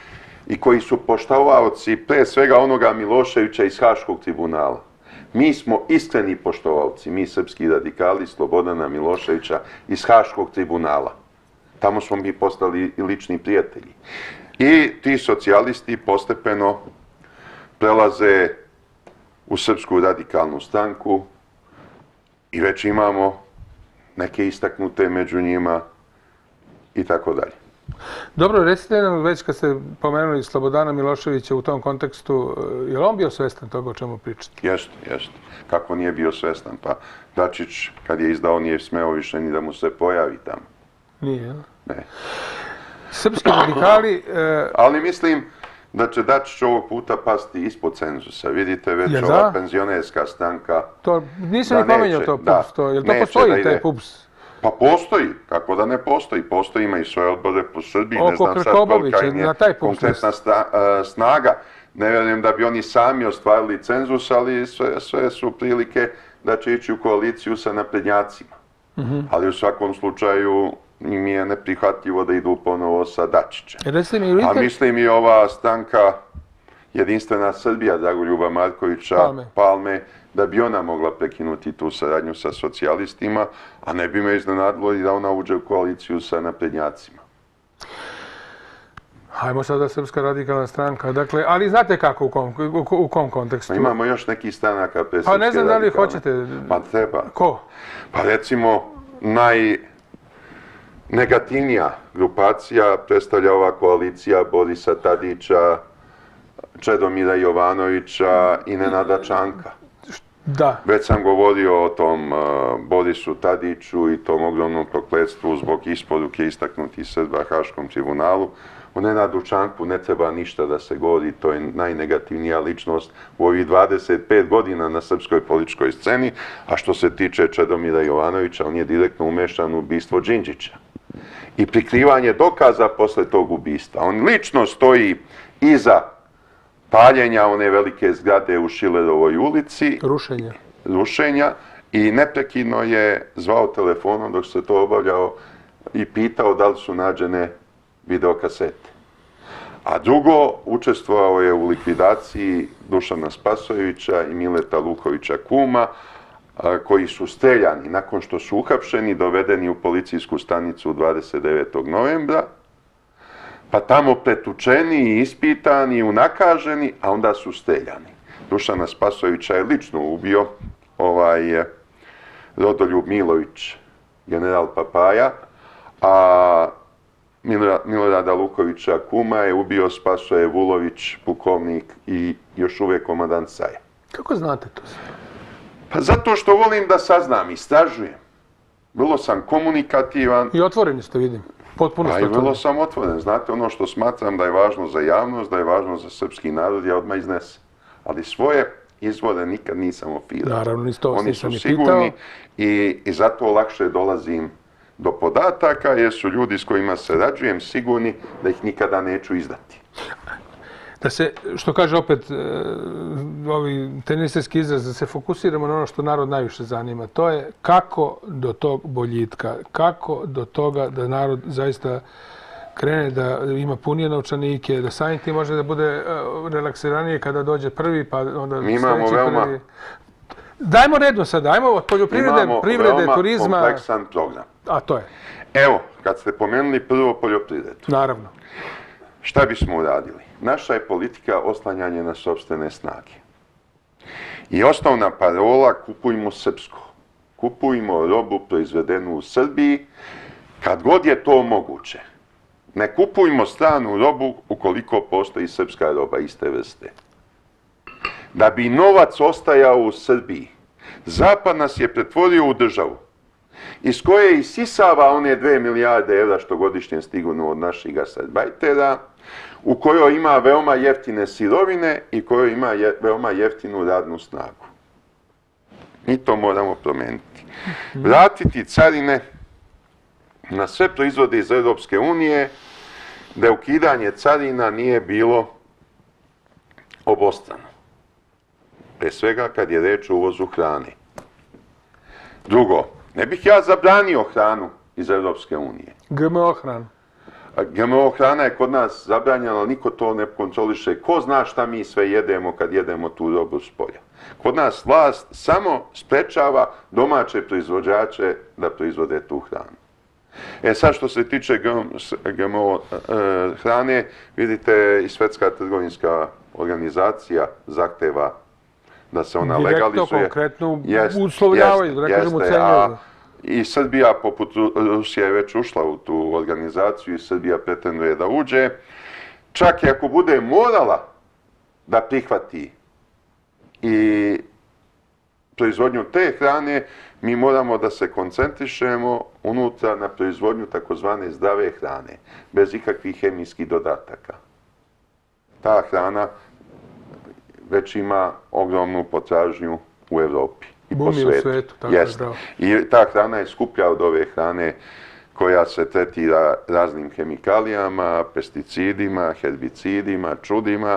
i koji su poštovaoci pre svega onoga Miloševića iz Haškog tribunala. Mi smo iskreni poštovaoci, mi srpski radikali Slobodana Miloševića iz Haškog tribunala. Tamo smo mi postali i lični prijatelji. I ti socijalisti postepeno prelaze u Srpsku radikalnu stranku i već imamo neke istaknute među njima i tako dalje. Dobro, recite nam, već kad ste pomenuli Slobodana Miloševića u tom kontekstu, je li on bio svestan toga o čemu pričate? Jeste, jeste. Kako nije bio svestan? Pa Dačić, kad je izdao, nije smeo više ni da mu se pojavi tamo. Nije, jel? Ne. Srpski radikali... E... Ali mislim da će Dačić ovog puta pasti ispod cenzusa. Vidite, već ja, ova penzionerska stranka... To, nisam ni pomenjao to P U P S. To, jel to postoji, taj P U P S? Pa postoji, kako da ne postoji. Postoji, ima i svoje odbore po Srbiji. Oko ne znam sad kolika im je konkretna snaga. Ne vjerujem da bi oni sami ostvarili cenzus, ali sve, sve su prilike da će ići u koaliciju sa naprednjacima. Mm-hmm. Ali u svakom slučaju im je neprihvatljivo da idu ponovo sa Dačićem. Mi, A mislim i ova stranka Jedinstvena Srbija, Dragoljuba Markovića, Palme. Palme, da bi ona mogla prekinuti tu saradnju sa socijalistima, a ne bi me iznenadilo i da ona uđe u koaliciju sa naprednjacima. Hajmo sada Srpska radikalna stranka, dakle, ali znate kako, u kom, u, u kom kontekstu? Pa imamo još neki stranaka pre Srpske Pa ne znam da li radikalne. hoćete... Pa treba. Ko? Pa recimo, najnegativnija grupacija predstavlja ova koalicija Borisa Tadića, Čedomira Jovanovića i Nenada Čanka. Da. Već sam govorio o tom uh, Borisu Tadiću i tom ogromnom prokletstvu zbog isporuke istaknutih Srba Haškom tribunalu. O Nenadu Čanku ne treba ništa da se govori, to je najnegativnija ličnost u ovih dvadeset pet godina na srpskoj političkoj sceni, a što se tiče Čedomira Jovanovića, on je direktno umešan u ubistvo Đinđića. I prikrivanje dokaza posle tog ubistva. On lično stoji iza paljenja one velike zgrade u Šilerovoj ulici. Rušenja. Rušenja. I neprekidno je zvao telefonom dok se to obavljao i pitao da li su nađene videokasete. A drugo, učestvovao je u likvidaciji Dušana Spasojevića i Mileta Lukovića Kuma, koji su streljani nakon što su uhapšeni, dovedeni u policijsku stanicu dvadeset devetog novembra, pa tamo pretučeni i ispitani i unakaženi, a onda su streljani. Dušana Spasojevića je lično ubio ovaj Rodoljub Milović, general Papaja, a Milorada Lukovića Kuma je ubio Spasoje Vulović, pukovnik i još uvijek komandant Saja. Kako znate to sve? Pa zato što volim da saznam, istražujem. Vrlo sam komunikativan. I otvoreni ste, vidim. Potpuno ste otvoreni. Pa i vrlo sam otvoren. Znate, ono što smatram da je važno za javnost, da je važno za srpski narod, ja odmah iznesem. Ali svoje izvore nikad nisam opirao. Naravno, ni to Oni su sigurni i, i zato lakše dolazim do podataka, jer su ljudi s kojima sarađujem sigurni da ih nikada neću izdati. Da se, što kaže opet ovi teniserski izraz, da se fokusiramo na ono što narod najviše zanima. To je kako do tog boljitka, kako do toga da narod zaista krene da ima punije novčanike, da samim tim može da bude relaksiranije kada dođe prvi, pa onda mi imamo veoma... prvi. Dajmo redno sad, dajmo od poljoprivrede, privrede, turizma. Imamo kompleksan program. A to je? Evo, kad ste pomenuli prvo poljoprivredu. Naravno. Šta bismo uradili? Naša je politika oslanjanje na sopstvene snage. I osnovna parola, kupujmo srpsko. Kupujmo robu proizvedenu u Srbiji, kad god je to moguće. Ne kupujmo stranu robu ukoliko postoji srpska roba iste vrste. Da bi novac ostajao u Srbiji, Zapad nas je pretvorio u državu iz koje isisava one dve milijarde evra što godišnje stignu od naših gastarbajtera, u kojoj ima veoma jeftine sirovine i kojoj ima je, veoma jeftinu radnu snagu. Mi to moramo promeniti. Vratiti carine na sve proizvode iz Europske unije, da ukidanje carina nije bilo obostrano. Pre svega kad je reč o uvozu hrane. Drugo, ne bih ja zabranio hranu iz Europske unije. G M O hranu. G M O hrana je kod nas zabranjena, ali niko to ne kontroliše. Ko zna šta mi sve jedemo kad jedemo tu robu s polja? Kod nas vlast samo sprečava domaće proizvođače da proizvode tu hranu. E sad što se tiče G M O hrane, vidite i Svjetska trgovinska organizacija zahteva da se ona legalizuje. Direktno, konkretno uslovljavaju, da ne kažem ucenjuju. I Srbija, poput Rusije, je već ušla u tu organizaciju i Srbija pretenduje da uđe. Čak i ako bude morala da prihvati i proizvodnju te hrane, mi moramo da se koncentrišemo unutra na proizvodnju takozvane zdrave hrane, bez ikakvih hemijskih dodataka. Ta hrana već ima ogromnu potražnju u Evropi i po svijetu. Bumi u svijetu, tako je bravo. I ta hrana je skuplja od ove hrane koja se tretira raznim hemikalijama, pesticidima, herbicidima, čudima,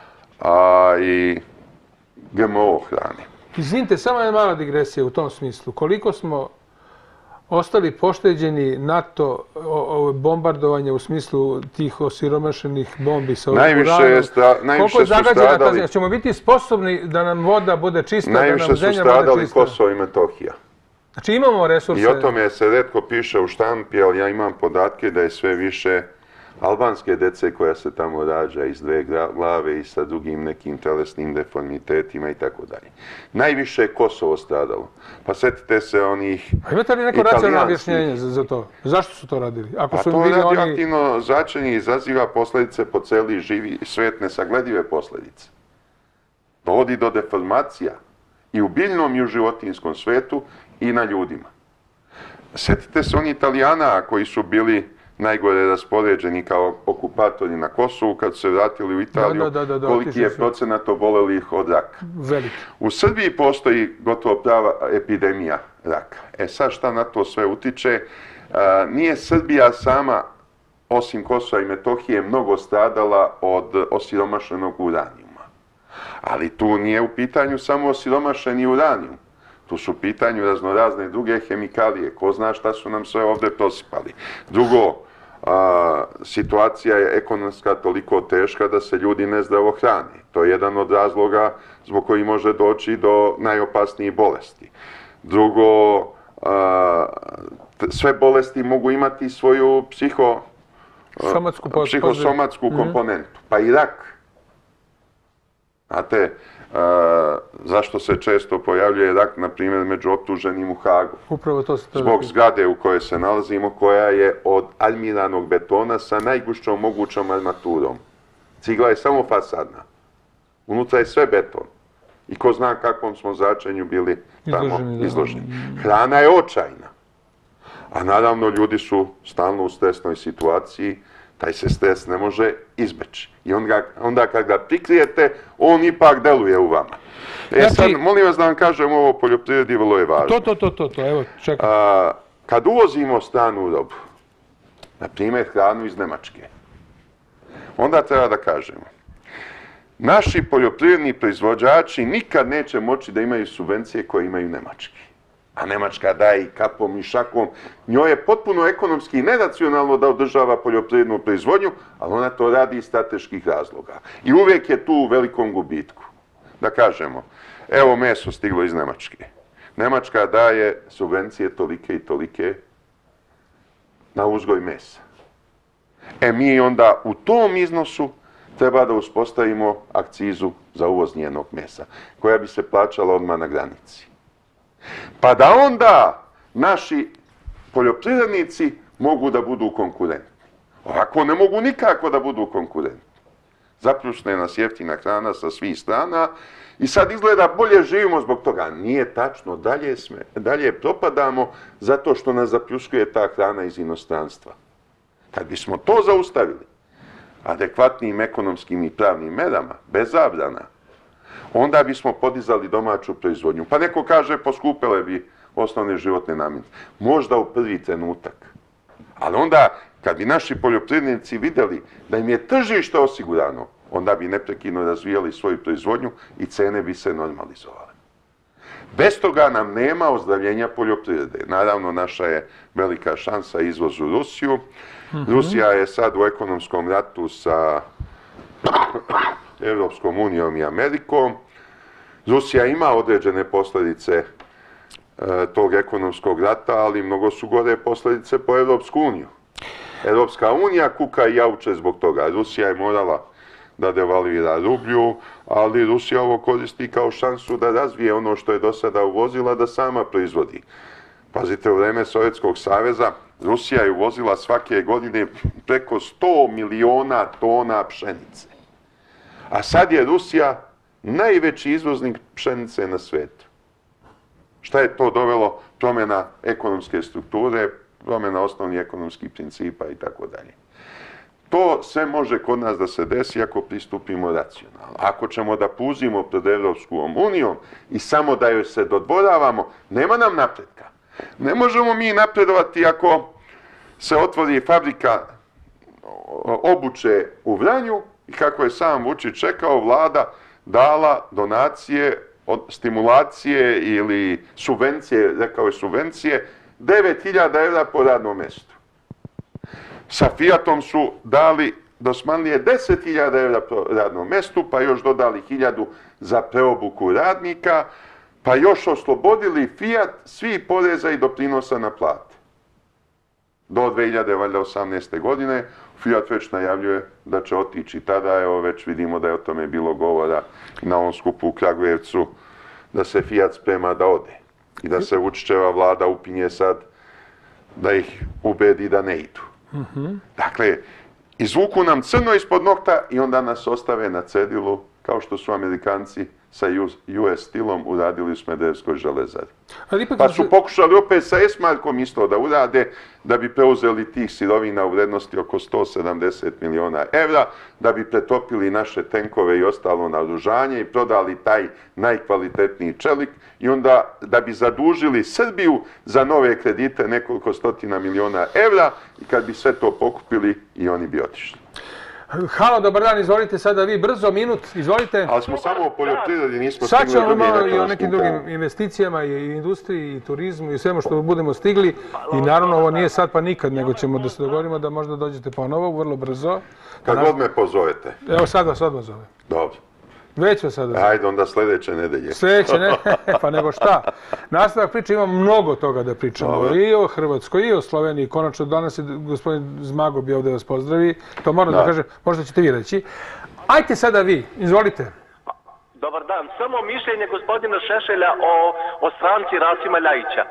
a i G M O hrane. Izvinite, samo jedna mala digresija u tom smislu. Koliko smo ostali pošteđeni NATO bombardovanja u smislu tih osiromašenih bombi sa uranom? Najviše su stradali... Ćemo biti sposobni da nam voda bude čista, da nam zemlja bude čista? Najviše su stradali Kosovo i Metohija. Znači imamo resurse... I o tome se retko piše u štampi, ali ja imam podatke da je sve više albanske dece koja se tamo rađa iz dve glave i sa drugim nekim telesnim deformitetima i tako dalje. Najviše je Kosovo stradalo. Pa sjetite se onih italijanskih... A imate li neko racionalno objašnjenje za to? Zašto su to radili? Pa to radioaktivno zračenje izaziva posljedice po celi živi svijet, nesagledive posljedice. Dovodi do deformacija i u biljnom i u životinjskom svijetu i na ljudima. Sjetite se oni Italijana koji su bili najgore raspoređeni kao okupatori na Kosovu, kad su se vratili u Italiju, koliki je procenat obolelih od raka. U Srbiji postoji gotovo prava epidemija raka. E sad šta na to sve utiče? Nije Srbija sama, osim Kosova i Metohije, mnogo stradala od osiromašenog uranijuma. Ali tu nije u pitanju samo osiromašeni uranijum. Tu su u pitanju raznorazne druge hemikalije. Ko zna šta su nam sve ovdje prosipali. Drugo, situacija je ekonomska toliko teška da se ljudi nezdravo hrane. To je jedan od razloga zbog koji može doći do najopasnijih bolesti. Drugo, sve bolesti mogu imati svoju psihosomatsku komponentu. Pa i rak. Znate, zašto se često pojavljuje rak, na primjer, među optuženim u Hagu? Upravo to se... Zbog zgrade u kojoj se nalazimo, koja je od armiranog betona sa najgušćom mogućom armaturom. Cigla je samo fasadna. Unutra je sve beton. I ko zna kakvom smo zračenju bili tamo izloženi. Hrana je očajna. A naravno, ljudi su stalno u stresnoj situaciji. Taj se stres ne može izbeći. I onda kad ga prikrijete, on ipak deluje u vama. E sad, molim vas da vam kažem ovo o poljoprivredi, vrlo je važno. To, to, to, to, evo, čekaj. Kad uvozimo stranu robu, na primjer hranu iz Nemačke, onda treba da kažemo, naši poljoprivredni proizvođači nikad neće moći da imaju subvencije koje imaju Nemački. A Nemačka daje i kapom i šakom. Njoj je potpuno ekonomski neracionalno da održava poljoprivrednu proizvodnju, ali ona to radi iz strateških razloga. I uvijek je tu u velikom gubitku. Da kažemo, evo meso stiglo iz Nemačke. Nemačka daje subvencije tolike i tolike na uzgoj mesa. E mi onda u tom iznosu treba da uspostavimo akcizu za uvoz njenog mesa, koja bi se plaćala odmah na granici. Pa da onda naši poljoprivrednici mogu da budu konkurentni. Ovako ne mogu nikako da budu konkurentni. Zapljušne nas jeftina hrana sa svih strana i sad izgleda bolje živimo zbog toga. Nije tačno, dalje, sme, dalje propadamo zato što nas zapljuskuje ta hrana iz inostranstva. Kad bismo to zaustavili adekvatnim ekonomskim i pravnim merama, bez zabrana, onda bismo podizali domaću proizvodnju. Pa neko kaže, poskupele bi osnovne životne namirnice. Možda u prvi trenutak. Ali onda, kad bi naši poljoprivrednici vidjeli da im je tržište osigurano, onda bi neprekidno razvijali svoju proizvodnju i cene bi se normalizovale. Bez toga nam nema ozdravljenja poljoprivrede. Naravno, naša je velika šansa izvoz u Rusiju. Rusija je sad u ekonomskom ratu sa Europskom unijom i Amerikom. Rusija ima određene posljedice e, tog ekonomskog rata, ali mnogo su gore posljedice po Europsku uniju. Europska unija kuka i jauče zbog toga. Rusija je morala da devalvira rublju, ali Rusija ovo koristi kao šansu da razvije ono što je do sada uvozila, da sama proizvodi. Pazite, u vreme Sovjetskog saveza Rusija je uvozila svake godine preko sto miliona tona pšenice. A sad je Rusija najveći izvoznik pšenice na svijetu. Šta je to dovelo? Promjena ekonomske strukture, promjena osnovnih ekonomskih principa i tako dalje. To sve može kod nas da se desi ako pristupimo racionalno. Ako ćemo da puzimo pred Evropskom unijom i samo da joj se dodvoravamo, nema nam napretka. Ne možemo mi napredovati ako se otvori fabrika obuće u Vranju i kako je sam Vučić čekao, vlada dala donacije, stimulacije ili subvencije, rekao je subvencije, devet hiljada evra po radnom mjestu. Sa Fiatom su dali dosmanlije deset hiljada evra po radnom mjestu, pa još dodali hiljadu za preobuku radnika, pa još oslobodili Fiat svih poreza i doprinosa na plate. Do dve hiljade osamnaeste. godine Fiat već najavljuje da će otići. Tada, evo, već vidimo da je o tome bilo govora na ovom skupu u Kragujevcu, da se Fiat sprema da ode i da se Vučićeva vlada upinje sad da ih ubedi da ne idu. Mm-hmm. Dakle, izvuku nam crno ispod nokta i onda nas ostave na cedilu, kao što su Amerikanci sa U S Steelom uradili u Smederevskoj železari. Pa su pokušali opet sa Esmarkom isto da urade, da bi preuzeli tih sirovina u vrednosti oko sto sedamdeset miliona evra, da bi pretopili naše tenkove i ostalo naoružanje i prodali taj najkvalitetniji čelik i onda da bi zadužili Srbiju za nove kredite nekoliko stotina miliona evra i kad bi sve to pokupili i oni bi otišli. Halo, dobar dan, izvolite sada vi, brzo, minut, izvolite. Ali smo samo o poljoprivredi, nismo sad stigli ćemo malo i o nekim drugim investicijama i industriji i turizmu i svemu što budemo stigli. I naravno, ovo nije sad pa nikad, nego ćemo da se dogovorimo da možda dođete ponovo, vrlo brzo. Kad god me pozovete. Evo sad vas odmah zove. Dobro. Već vas sad zove. Ajde, onda sljedeće nedelje. Sljedeće ne, pa nego šta. Nastavak priče, ima mnogo toga da pričamo. I o Hrvatskoj, i o Sloveniji. Konačno, danas je gospodin Zmago bio ovdje vas pozdravi. To moram da kažem, možda ćete vi reći. Ajte sada vi, izvolite. Dobar dan. Samo mišljenje gospodina Šešelja o, o stranci Rasima Ljajića.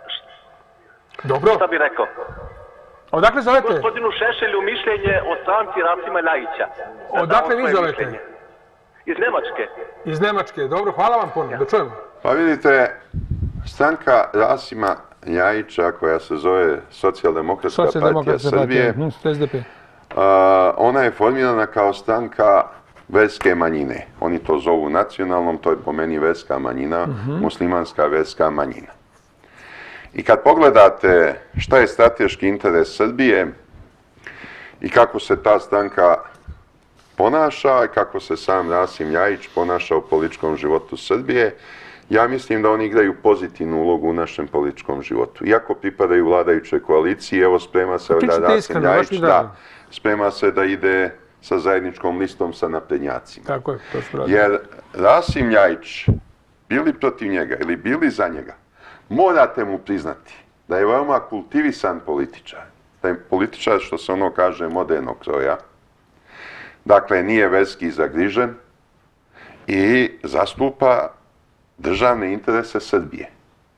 Dobro. Šta bi rekao? Odakle zovete? Gospodinu Šešelju mišljenje o stranci Rasima Ljajića. Odakle vi zovete? Mišljenje. Iz Nemačke. Iz Nemačke, dobro, hvala vam puno, da čujemo. Pa vidite, stranka Rasima Ljajića, koja se zove Socijaldemokratska partija Srbije, S D P. Ona je formirana kao stranka verske manjine. Oni to zovu nacionalnom, to je po meni verska manjina, muslimanska verska manjina. I kad pogledate šta je strateški interes Srbije i kako se ta stranka ponaša i kako se sam Rasim Ljajić ponaša u političkom životu Srbije, ja mislim da oni igraju pozitivnu ulogu u našem političkom životu. Iako pripadaju vladajućoj koaliciji, evo sprema se da Rasim Ljajić da, sprema se da ide sa zajedničkom listom sa naprednjacima. Tako je, to su radili. Jer Rasim Ljajić, bili protiv njega ili bili za njega, morate mu priznati da je veoma kultivisan političar. Da je političar, što se ono kaže, modernog kroja. Dakle, nije verski zagrižen i zastupa državne interese Srbije.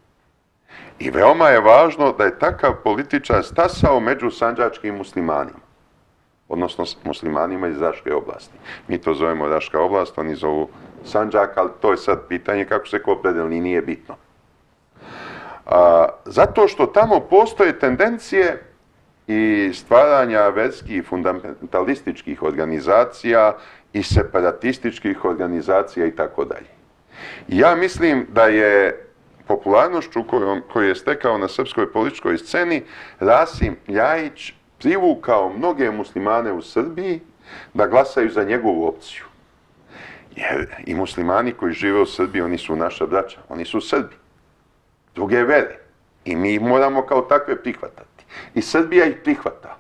I veoma je važno da je takav političar stasao među sandžačkim muslimanima, odnosno muslimanima iz Raške oblasti. Mi to zovemo Raška oblast, oni zovu Sandžak, ali to je sad pitanje kako se ko opredeli, nije bitno. A, zato što tamo postoje tendencije i stvaranja verskih fundamentalističkih organizacija i separatističkih organizacija i tako dalje. Ja mislim da je popularnošću koju je stekao na srpskoj političkoj sceni Rasim Ljajić privukao mnoge muslimane u Srbiji da glasaju za njegovu opciju. Jer i muslimani koji žive u Srbiji, oni su naša braća, oni su Srbi, druge vere. I mi ih moramo kao takve prihvatati. I Srbija ih prihvata.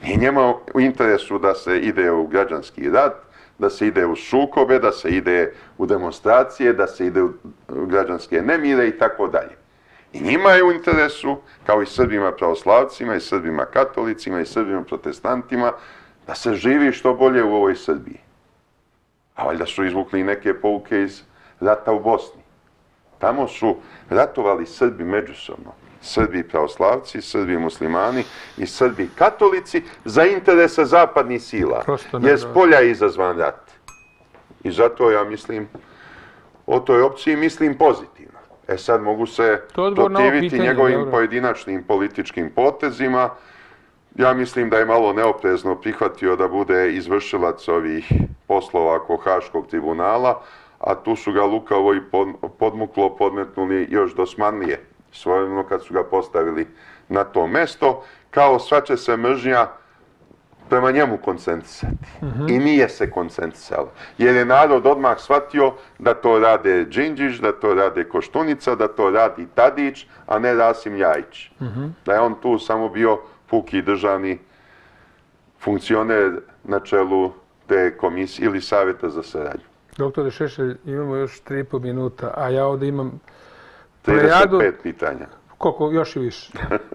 Nije njima u interesu da se ide u građanski rat, da se ide u sukobe, da se ide u demonstracije, da se ide u građanske nemire i tako dalje. I njima je u interesu, kao i Srbima pravoslavcima, i Srbima katolicima, i Srbima protestantima, da se živi što bolje u ovoj Srbiji. A valjda su izvukli neke pouke iz rata u Bosni. Tamo su ratovali Srbi međusobno. Srbi pravoslavci, Srbi muslimani i Srbi katolici za interese zapadnih sila. Jer s polja je izazvan rat. I zato ja mislim, o toj opciji mislim pozitivno. E sad mogu se protiviti njegovim pojedinačnim političkim potezima. Ja mislim da je malo neoprezno prihvatio da bude izvršilac ovih poslova oko Haškog tribunala, a tu su ga lukavo i podmuklo podmetnuli još dosmanlije, svojevremeno kad su ga postavili na to mesto, kao sva će se mržnja prema njemu koncentrisati. I nije se koncentrisala. Jer je narod odmah shvatio da to rade Đinđić, da to rade Koštunica, da to radi Tadić, a ne Rasim Ljajić. Da je on tu samo bio puki državni funkcioner na čelu te komisije ili savjeta za saradnju. Doktore Šešelj, imamo još tri i po minuta, a ja ovdje imam trideset pet pitanja. Koliko? Još i više.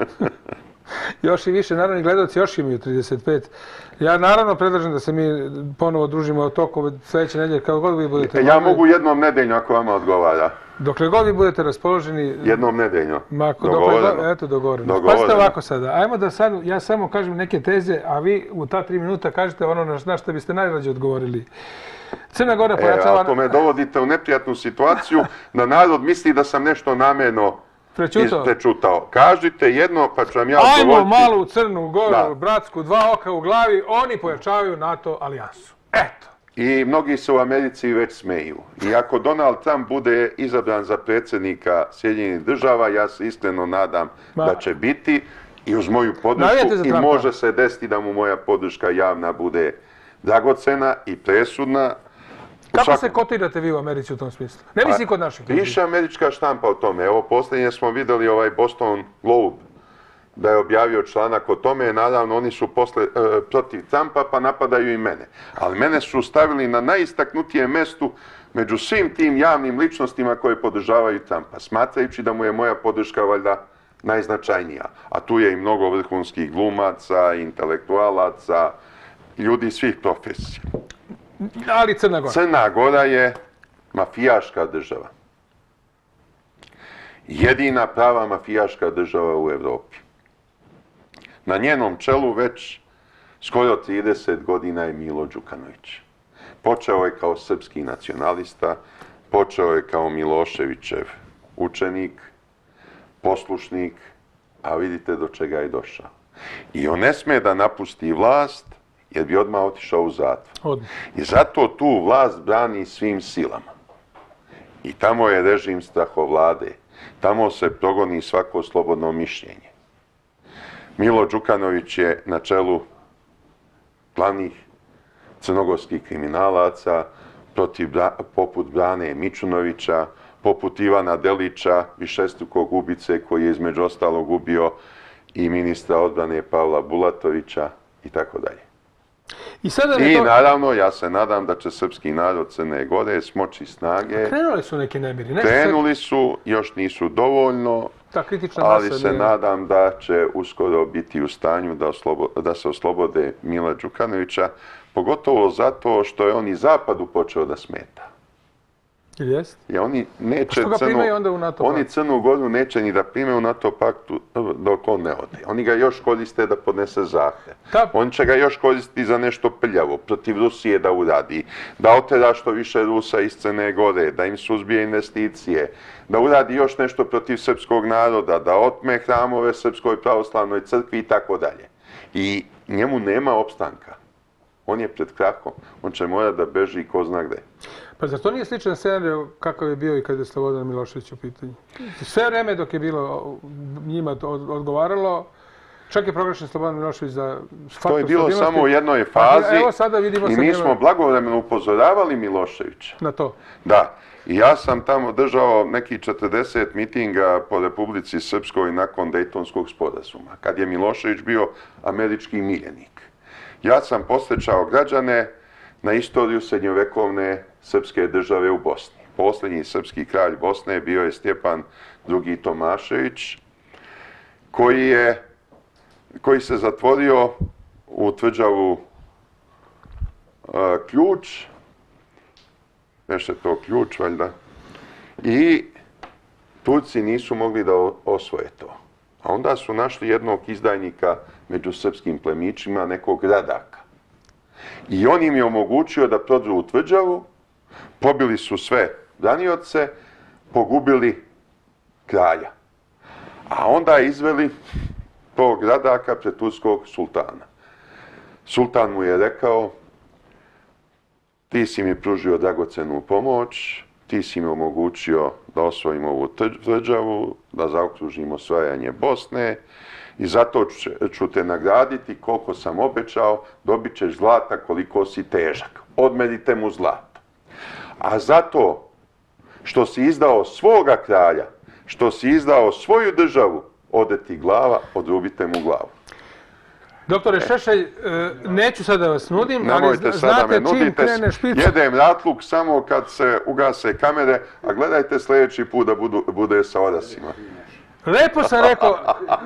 Još i više, naravno i gledalci još imaju trideset pet. Ja naravno predlažem da se mi ponovo družimo tokom sljedeće nedelje, kako god vi budete... Ja mogu jednom nedeljno ako vama odgovara. Dokle god vi budete raspoloženi... Jednom nedeljno. Dogovoreno. Eto, dogovoreno. Pazite ovako sada. Ajmo da sad, ja samo kažem neke teze, a vi u ta tri minuta kažete ono na što biste najrađe odgovorili. Crna Gora pojačava... Ako me dovodite u neprijatnu situaciju, da narod misli da sam nešto namjerno prečutao. Kažite jedno, pa ću vam ja odgovoriti... Ajmo malu Crnu Goru, bratsku, dva oka u glavi, oni pojačavaju NATO alijansu. Eto. I mnogi se u Americi već smeju. I ako Donald Trump bude izabran za predsjednika Sjedinjenih država, ja se iskreno nadam da će biti i uz moju podršku i može se desiti da mu moja podrška javna bude dragocena i presudna. Kako se kotirate vi u Americi u tom smislu? Ne misli kod naših. Piše američka štampa o tome. Evo, posljednje smo vidjeli ovaj Boston Globe da je objavio članak o tome. Naravno, oni su protiv Trumpa pa napadaju i mene. Ali mene su stavili na najistaknutijem mestu među svim tim javnim ličnostima koje podržavaju Trumpa, smatrajući da mu je moja podrška valjda najznačajnija. A tu je i mnogo vrhunskih glumaca, intelektualaca, ljudi svih profesija. Ali Crna Gora? Crna Gora je mafijaška država. Jedina prava mafijaška država u Evropi. Na njenom čelu već skoro trideset godina je Milo Đukanović. Počeo je kao srpski nacionalista, počeo je kao Miloševićev učenik, poslušnik, a vidite do čega je došao. I on ne sme da napusti vlast, jer bi odmah otišao u zatvor. I zato tu vlast brani svim silama. I tamo je režim strahovlade. Tamo se progoni svako slobodno mišljenje. Milo Đukanović je na čelu glavnih crnogorskih kriminalaca, poput Brane Mičunovića, poput Ivana Delića, višestrukog ubice koji je između ostalog ubio i ministra odbrane Pavla Bulatovića i tako dalje. I naravno, ja se nadam da će srpski narod Crne Gore smoći snage. Krenuli su neki nemiri. Krenuli su, još nisu dovoljno, ali se nadam da će uskoro biti u stanju da se oslobode Mila Đukanovića, pogotovo zato što je on i Zapadu počeo da smeta. Ili jest? Oni Crnu Goru neće ni da prime u NATO paktu dok on ne ode. Oni ga još koriste da podnese zahtev. On će ga još koristiti za nešto prljavo, protiv Rusije da uradi, da otera što više Rusa iz Crne Gore, da im suzbije investicije, da uradi još nešto protiv srpskog naroda, da otme hramove Srpskoj pravoslavnoj crkvi i tako dalje. I njemu nema opstanka. On je pred krahom. On će morati da beži ko zna gde. Pa zar to nije sličan scenarij kakav je bio i kada je Slobodan Milošević u pitanju? Sve vreme dok je bilo njima odgovaralo, Čak je proglašen Slobodan Milošević za faktor To je bilo stabilnosti. samo u jednoj fazi Evo sada vidimo i sa mi njima smo blagovremeno upozoravali Miloševića. na to. Da, i ja sam tamo držao neki četrdeset mitinga po Republici Srpskoj nakon Dejtonskog sporazuma, kad je Milošević bio američki miljenik. Ja sam posjećao građane na istoriju srednjovekovne srpske države u Bosni. Posljednji srpski kralj Bosne bio je Stjepan drugi. Tomašević, koji je koji se zatvorio u tvrđavu uh, Ključ, još je to Ključ, valjda, i Turci nisu mogli da osvoje to. A onda su našli jednog izdajnika među srpskim plemićima, nekog Radaka. I on im je omogućio da prodru u tvrđavu, pobili su sve branioce, pogubili kralja. A onda izveli tog Radaka pred turskog sultana. Sultan mu je rekao, ti si mi pružio dragocenu pomoć, ti si mi omogućio da osvojimo ovu tvrđavu, da zaokružimo osvajanje Bosne i zato ću te nagraditi koliko sam obećao, dobit ćeš zlata koliko si težak. Odmerite mu zlata. A zato što si izdao svoga kralja, što si izdao svoju državu, ode ti glava, odrubite mu glavu. Doktore Šešelj, neću sad da vas nudim, Nemojte ali sada znate me čim nudite, krene špica. jedem ratluk samo kad se ugase kamere, a gledajte sljedeći put da budu, bude sa orasima. Lepo sam rekao.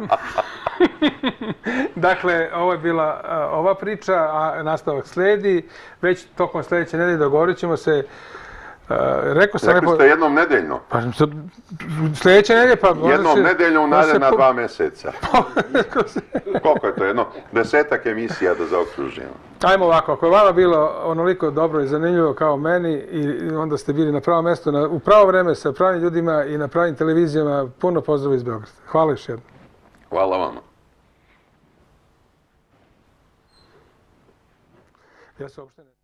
Dakle, ovo je bila uh, ova priča, a nastavak sledi. Već tokom sljedeće nedelje dogovorit ćemo se. Uh, rekao sam Rekli lepo... ste jednom nedeljno. Pa, sljedeće nedelje pa... Jednom se, nedeljno u naredna po... dva mjeseca. Koliko je to? Jedno desetak emisija da zaokružimo. Ajmo ovako, ako je vama bilo onoliko dobro i zanimljivo kao meni i onda ste bili na pravo mjesto, na, u pravo vreme sa pravim ljudima i na pravim televizijama, puno pozdrava iz Beograda. Hvala još jednom. Hvala vama. Ja se uopšte ne...